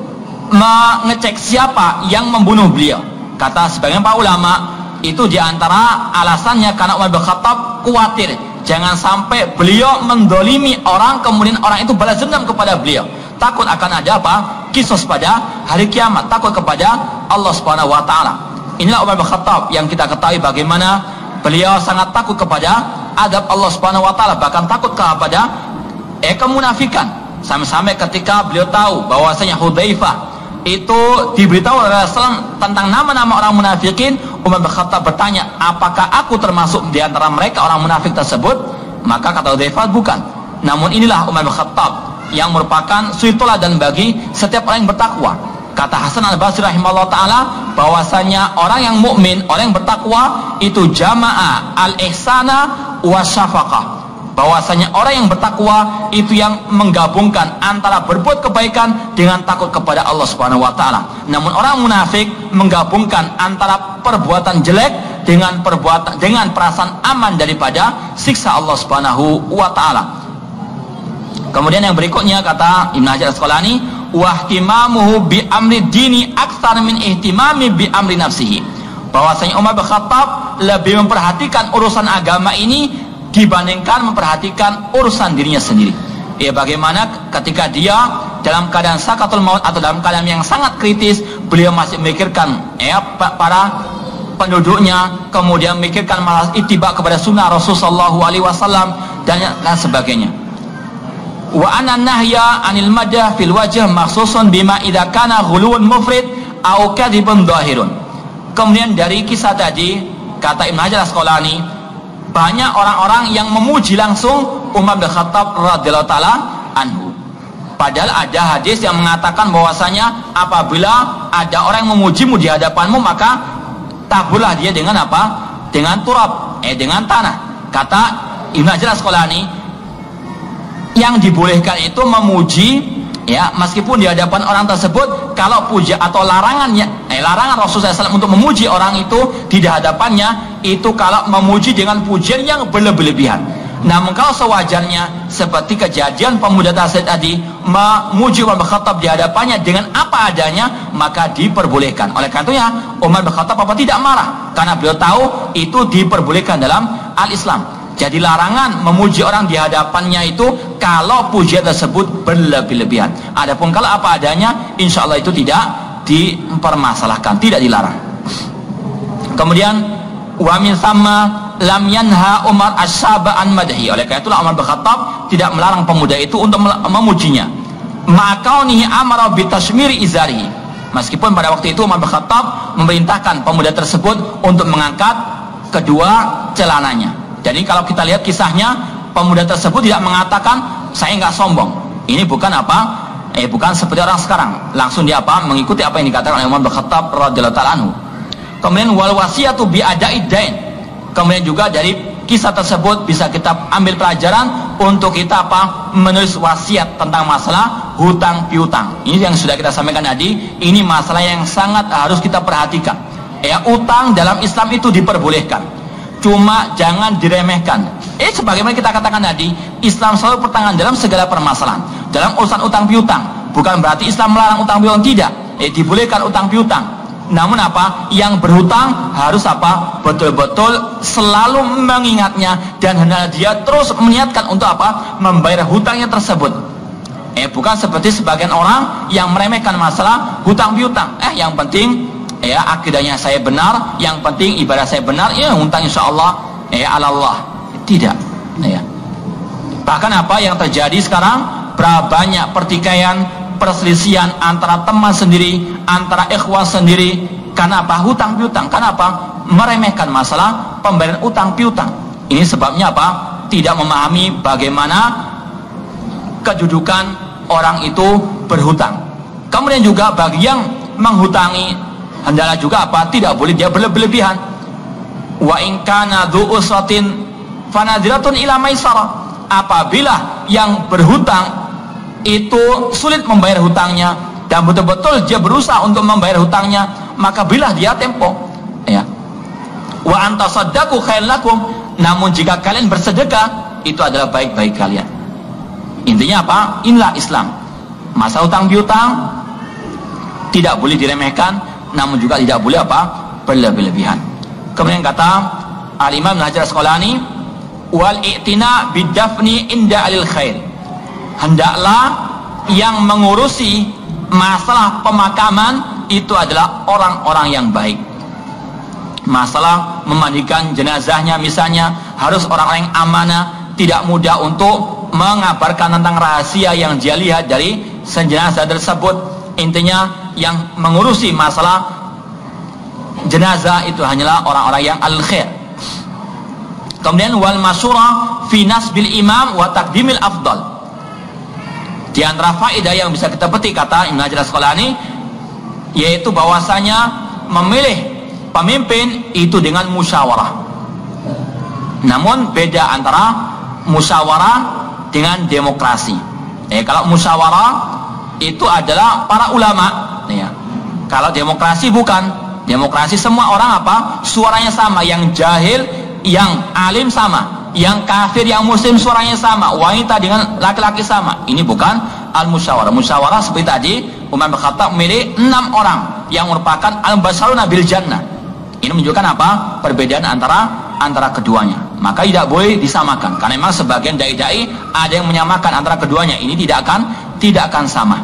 mengecek siapa yang membunuh beliau. Kata sebagian para ulama, itu diantara alasannya karena Umar bin Khattab khawatir jangan sampai beliau mendolimi orang, kemudian orang itu balas dendam kepada beliau. Takut akan ada apa? kisos pada hari kiamat, takut kepada Allah Subhanahu wa taala. Inilah Umar bin Khattab yang kita ketahui bagaimana beliau sangat takut kepada adab Allah Subhanahu wa taala, bahkan takut kepada eh kemunafikan. Sampai-sampai ketika beliau tahu bahwasanya Hudzaifah itu diberitahu oleh Rasulullah tentang nama-nama orang munafikin, Umar bin Khattab bertanya, apakah aku termasuk di antara mereka orang munafik tersebut? Maka kata Hudzaifah, bukan. Namun inilah Umar bin Khattab yang merupakan suri teladan bagi setiap orang yang bertakwa. Kata Hasan Al-Basri rahimahullah ta'ala, bahwasanya orang yang mukmin, orang yang bertakwa itu jama'a al-ihsana wa syafaqah. Bahwasanya orang yang bertakwa itu yang menggabungkan antara berbuat kebaikan dengan takut kepada Allah Subhanahu wa taala. Namun orang munafik menggabungkan antara perbuatan jelek dengan perbuatan dengan perasaan aman daripada siksa Allah Subhanahu wa taala. Kemudian yang berikutnya kata Ibnu Hajar Asqalani, wahtimamuhu bi amri dini aktsar min ihtimami bi amri nafsihi. Bahwasanya Umar bin Khattab lebih memperhatikan urusan agama ini dibandingkan memperhatikan urusan dirinya sendiri. Ya, bagaimana ketika dia dalam keadaan sakatul maut atau dalam keadaan yang sangat kritis, beliau masih memikirkan ya para penduduknya, kemudian memikirkan malah ittiba kepada sunnah Rasulullah sallallahu alaihi wasallam dan lain sebagainya. Wa anna nahya anil madah fil wajh makhsusun bima idza kana ghuluun mufrid au kadhibun dhahirun. Kemudian dari kisah tadi kata Ibnu Hajar Asqalani, banyak orang-orang yang memuji langsung Umar bin Khattab radhiyallahu taala anhu. Padahal ada hadis yang mengatakan bahwasanya apabila ada orang yang memujimu di hadapanmu, maka taburlah dia dengan apa? Dengan turab, eh dengan tanah. Kata Ibnu Hajar Asqalani, yang dibolehkan itu memuji ya meskipun di hadapan orang tersebut, kalau puja atau larangannya eh larangan Rasulullah shallallahu alaihi wasallam untuk memuji orang itu di hadapannya itu kalau memuji dengan pujian yang berlebihan. Namun kalau sewajarnya seperti kejadian pemuda tasawuf tadi memuji Umar bin Khattab di hadapannya dengan apa adanya, maka diperbolehkan. Oleh karenanya Umar bin Khattab apa tidak marah, karena beliau tahu itu diperbolehkan dalam al-Islam. Jadi larangan memuji orang di hadapannya itu kalau pujian tersebut berlebih-lebihan. Adapun kalau apa adanya, insya Allah itu tidak dipermasalahkan, tidak dilarang. Kemudian wa min thamma lam yanha Umar asyaba an madhi. Oleh karena itulah Umar bin Khattab tidak melarang pemuda itu untuk memujinya. Ma'kaunihi amara bi tasmiri izarihi. Meskipun pada waktu itu Umar bin Khattab memerintahkan pemuda tersebut untuk mengangkat kedua celananya. Jadi kalau kita lihat kisahnya, pemuda tersebut tidak mengatakan saya nggak sombong. Ini bukan apa? Eh bukan seperti orang sekarang. Langsung dia apa? Mengikuti apa yang dikatakan oleh Umar bin Khattab radhiyallahu ta'ala anhu. Kemudian wal wasiyatu bi adaid dain. Kemudian juga dari kisah tersebut bisa kita ambil pelajaran untuk kita apa? Menulis wasiat tentang masalah hutang piutang. Ini yang sudah kita sampaikan tadi. Ini masalah yang sangat harus kita perhatikan. Ya, utang dalam Islam itu diperbolehkan. Cuma jangan diremehkan. Eh sebagaimana kita katakan tadi, Islam selalu pertengahan dalam segala permasalahan. Dalam urusan utang piutang, bukan berarti Islam melarang utang piutang, tidak. Eh dibolehkan utang piutang. Namun apa? Yang berhutang harus apa? Betul-betul selalu mengingatnya dan hendaknya dia terus meniatkan untuk apa? Membayar hutangnya tersebut. Eh bukan seperti sebagian orang yang meremehkan masalah hutang piutang. Eh yang penting ya akidahnya saya benar, yang penting ibadah saya benar, ya hutang insyaallah ya Allah. Tidak ya. Bahkan apa yang terjadi sekarang, berapa banyak pertikaian, perselisihan antara teman sendiri, antara ikhwan sendiri, karena apa? Hutang piutang. Karena apa? Meremehkan masalah pembayaran utang piutang. Ini sebabnya apa? Tidak memahami bagaimana kedudukan orang itu berhutang. Kemudian juga bagi yang menghutangi, hendaklah juga apa? Tidak boleh dia berlebihan. Wa in kana dzu usratin fanadhiratun ila maisarah. Apabila yang berhutang itu sulit membayar hutangnya dan betul-betul dia berusaha untuk membayar hutangnya, maka berilah dia tempo. Ya. Wa antasaddaqu khairul lakum. Namun jika kalian bersedekah, itu adalah baik-baik kalian. Intinya apa? Inilah Islam. Masa hutang piutang tidak boleh diremehkan, namun juga tidak boleh apa? Berlebihan. Kemudian kata Al-Imam Ibnu Hajar Asqalani, wal i'tina bidafni inda alil khair. Hendaklah yang mengurusi masalah pemakaman itu adalah orang-orang yang baik. Masalah memandikan jenazahnya misalnya harus orang-orang yang amanah, tidak mudah untuk mengabarkan tentang rahasia yang dia lihat dari jenazah tersebut. Intinya yang mengurusi masalah jenazah itu hanyalah orang-orang yang al-khair. Kemudian wal masyura fi nasbil imam wa taqdimil afdal. Di antara faedah yang bisa kita petik kata Ibnu Hajar Asqalani yaitu bahwasanya memilih pemimpin itu dengan musyawarah. Namun beda antara musyawarah dengan demokrasi. Eh, kalau musyawarah itu adalah para ulama, ya. Kalau demokrasi bukan. Demokrasi semua orang apa? Suaranya sama, yang jahil, yang alim sama, yang kafir, yang muslim suaranya sama, wanita dengan laki-laki sama. Ini bukan al-musyawarah. Musyawarah seperti tadi Umar bin Khattab memilih enam orang yang merupakan al-basharuna bil jannah. Ini menunjukkan apa? Perbedaan antara antara keduanya. Maka tidak boleh disamakan. Karena memang sebagian dai-dai ada yang menyamakan antara keduanya. Ini tidak akan tidak akan sama.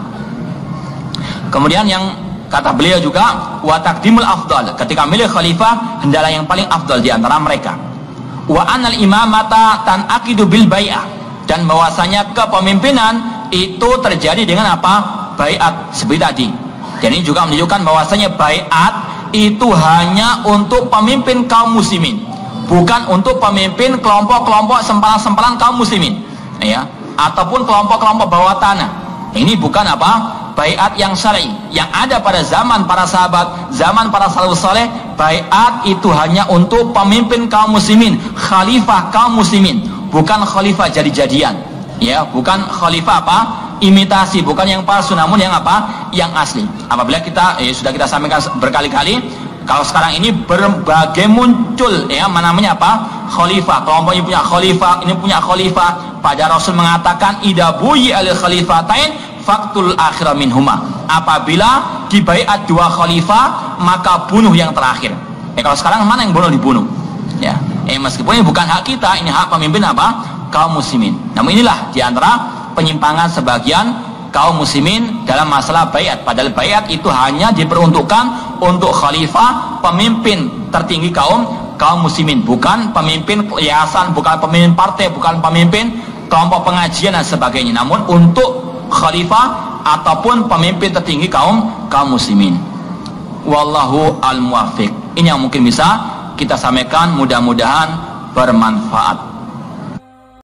Kemudian yang kata beliau juga wa taqdimul afdal. Ketika milih khalifah hendaklah yang paling afdal di antara mereka. Wa anal imamata tanaqidu bil bai'ah. Dan bahwasanya kepemimpinan itu terjadi dengan apa? Bai'at seperti tadi. Dan ini juga menunjukkan bahwasanya bai'at itu hanya untuk pemimpin kaum muslimin, bukan untuk pemimpin kelompok-kelompok sempalan-sempalan kaum muslimin, ya, ataupun kelompok-kelompok bawah tanah. Ini bukan apa? Bai'at yang syar'i yang ada pada zaman para sahabat, zaman para salafus saleh. Bai'at itu hanya untuk pemimpin kaum muslimin, khalifah kaum muslimin, bukan khalifah jadi-jadian, ya, bukan khalifah apa? Imitasi, bukan yang palsu, namun yang apa? Yang asli. Apabila kita eh, sudah kita sampaikan berkali-kali, kalau sekarang ini berbagai muncul, ya, namanya apa? Khalifah. Kelompok ini punya khalifah, ini punya khalifah. Pada Rasul mengatakan, "Idza buyi al khalifatain faktul akhira minhuma." Apabila dibaiat dua khalifah, maka bunuh yang terakhir. Eh, kalau sekarang mana yang boleh dibunuh? Ya, eh, meskipun ini bukan hak kita, ini hak pemimpin apa? Kaum muslimin. Namun inilah diantara penyimpangan sebagian kaum muslimin dalam masalah baiat. Padahal baiat itu hanya diperuntukkan untuk khalifah, pemimpin tertinggi kaum kaum muslimin, bukan pemimpin yayasan, bukan pemimpin partai, bukan pemimpin kelompok pengajian dan sebagainya. Namun untuk khalifah ataupun pemimpin tertinggi kaum kaum muslimin. Wallahu al-muwaffiq. Ini yang mungkin bisa kita sampaikan, mudah-mudahan bermanfaat.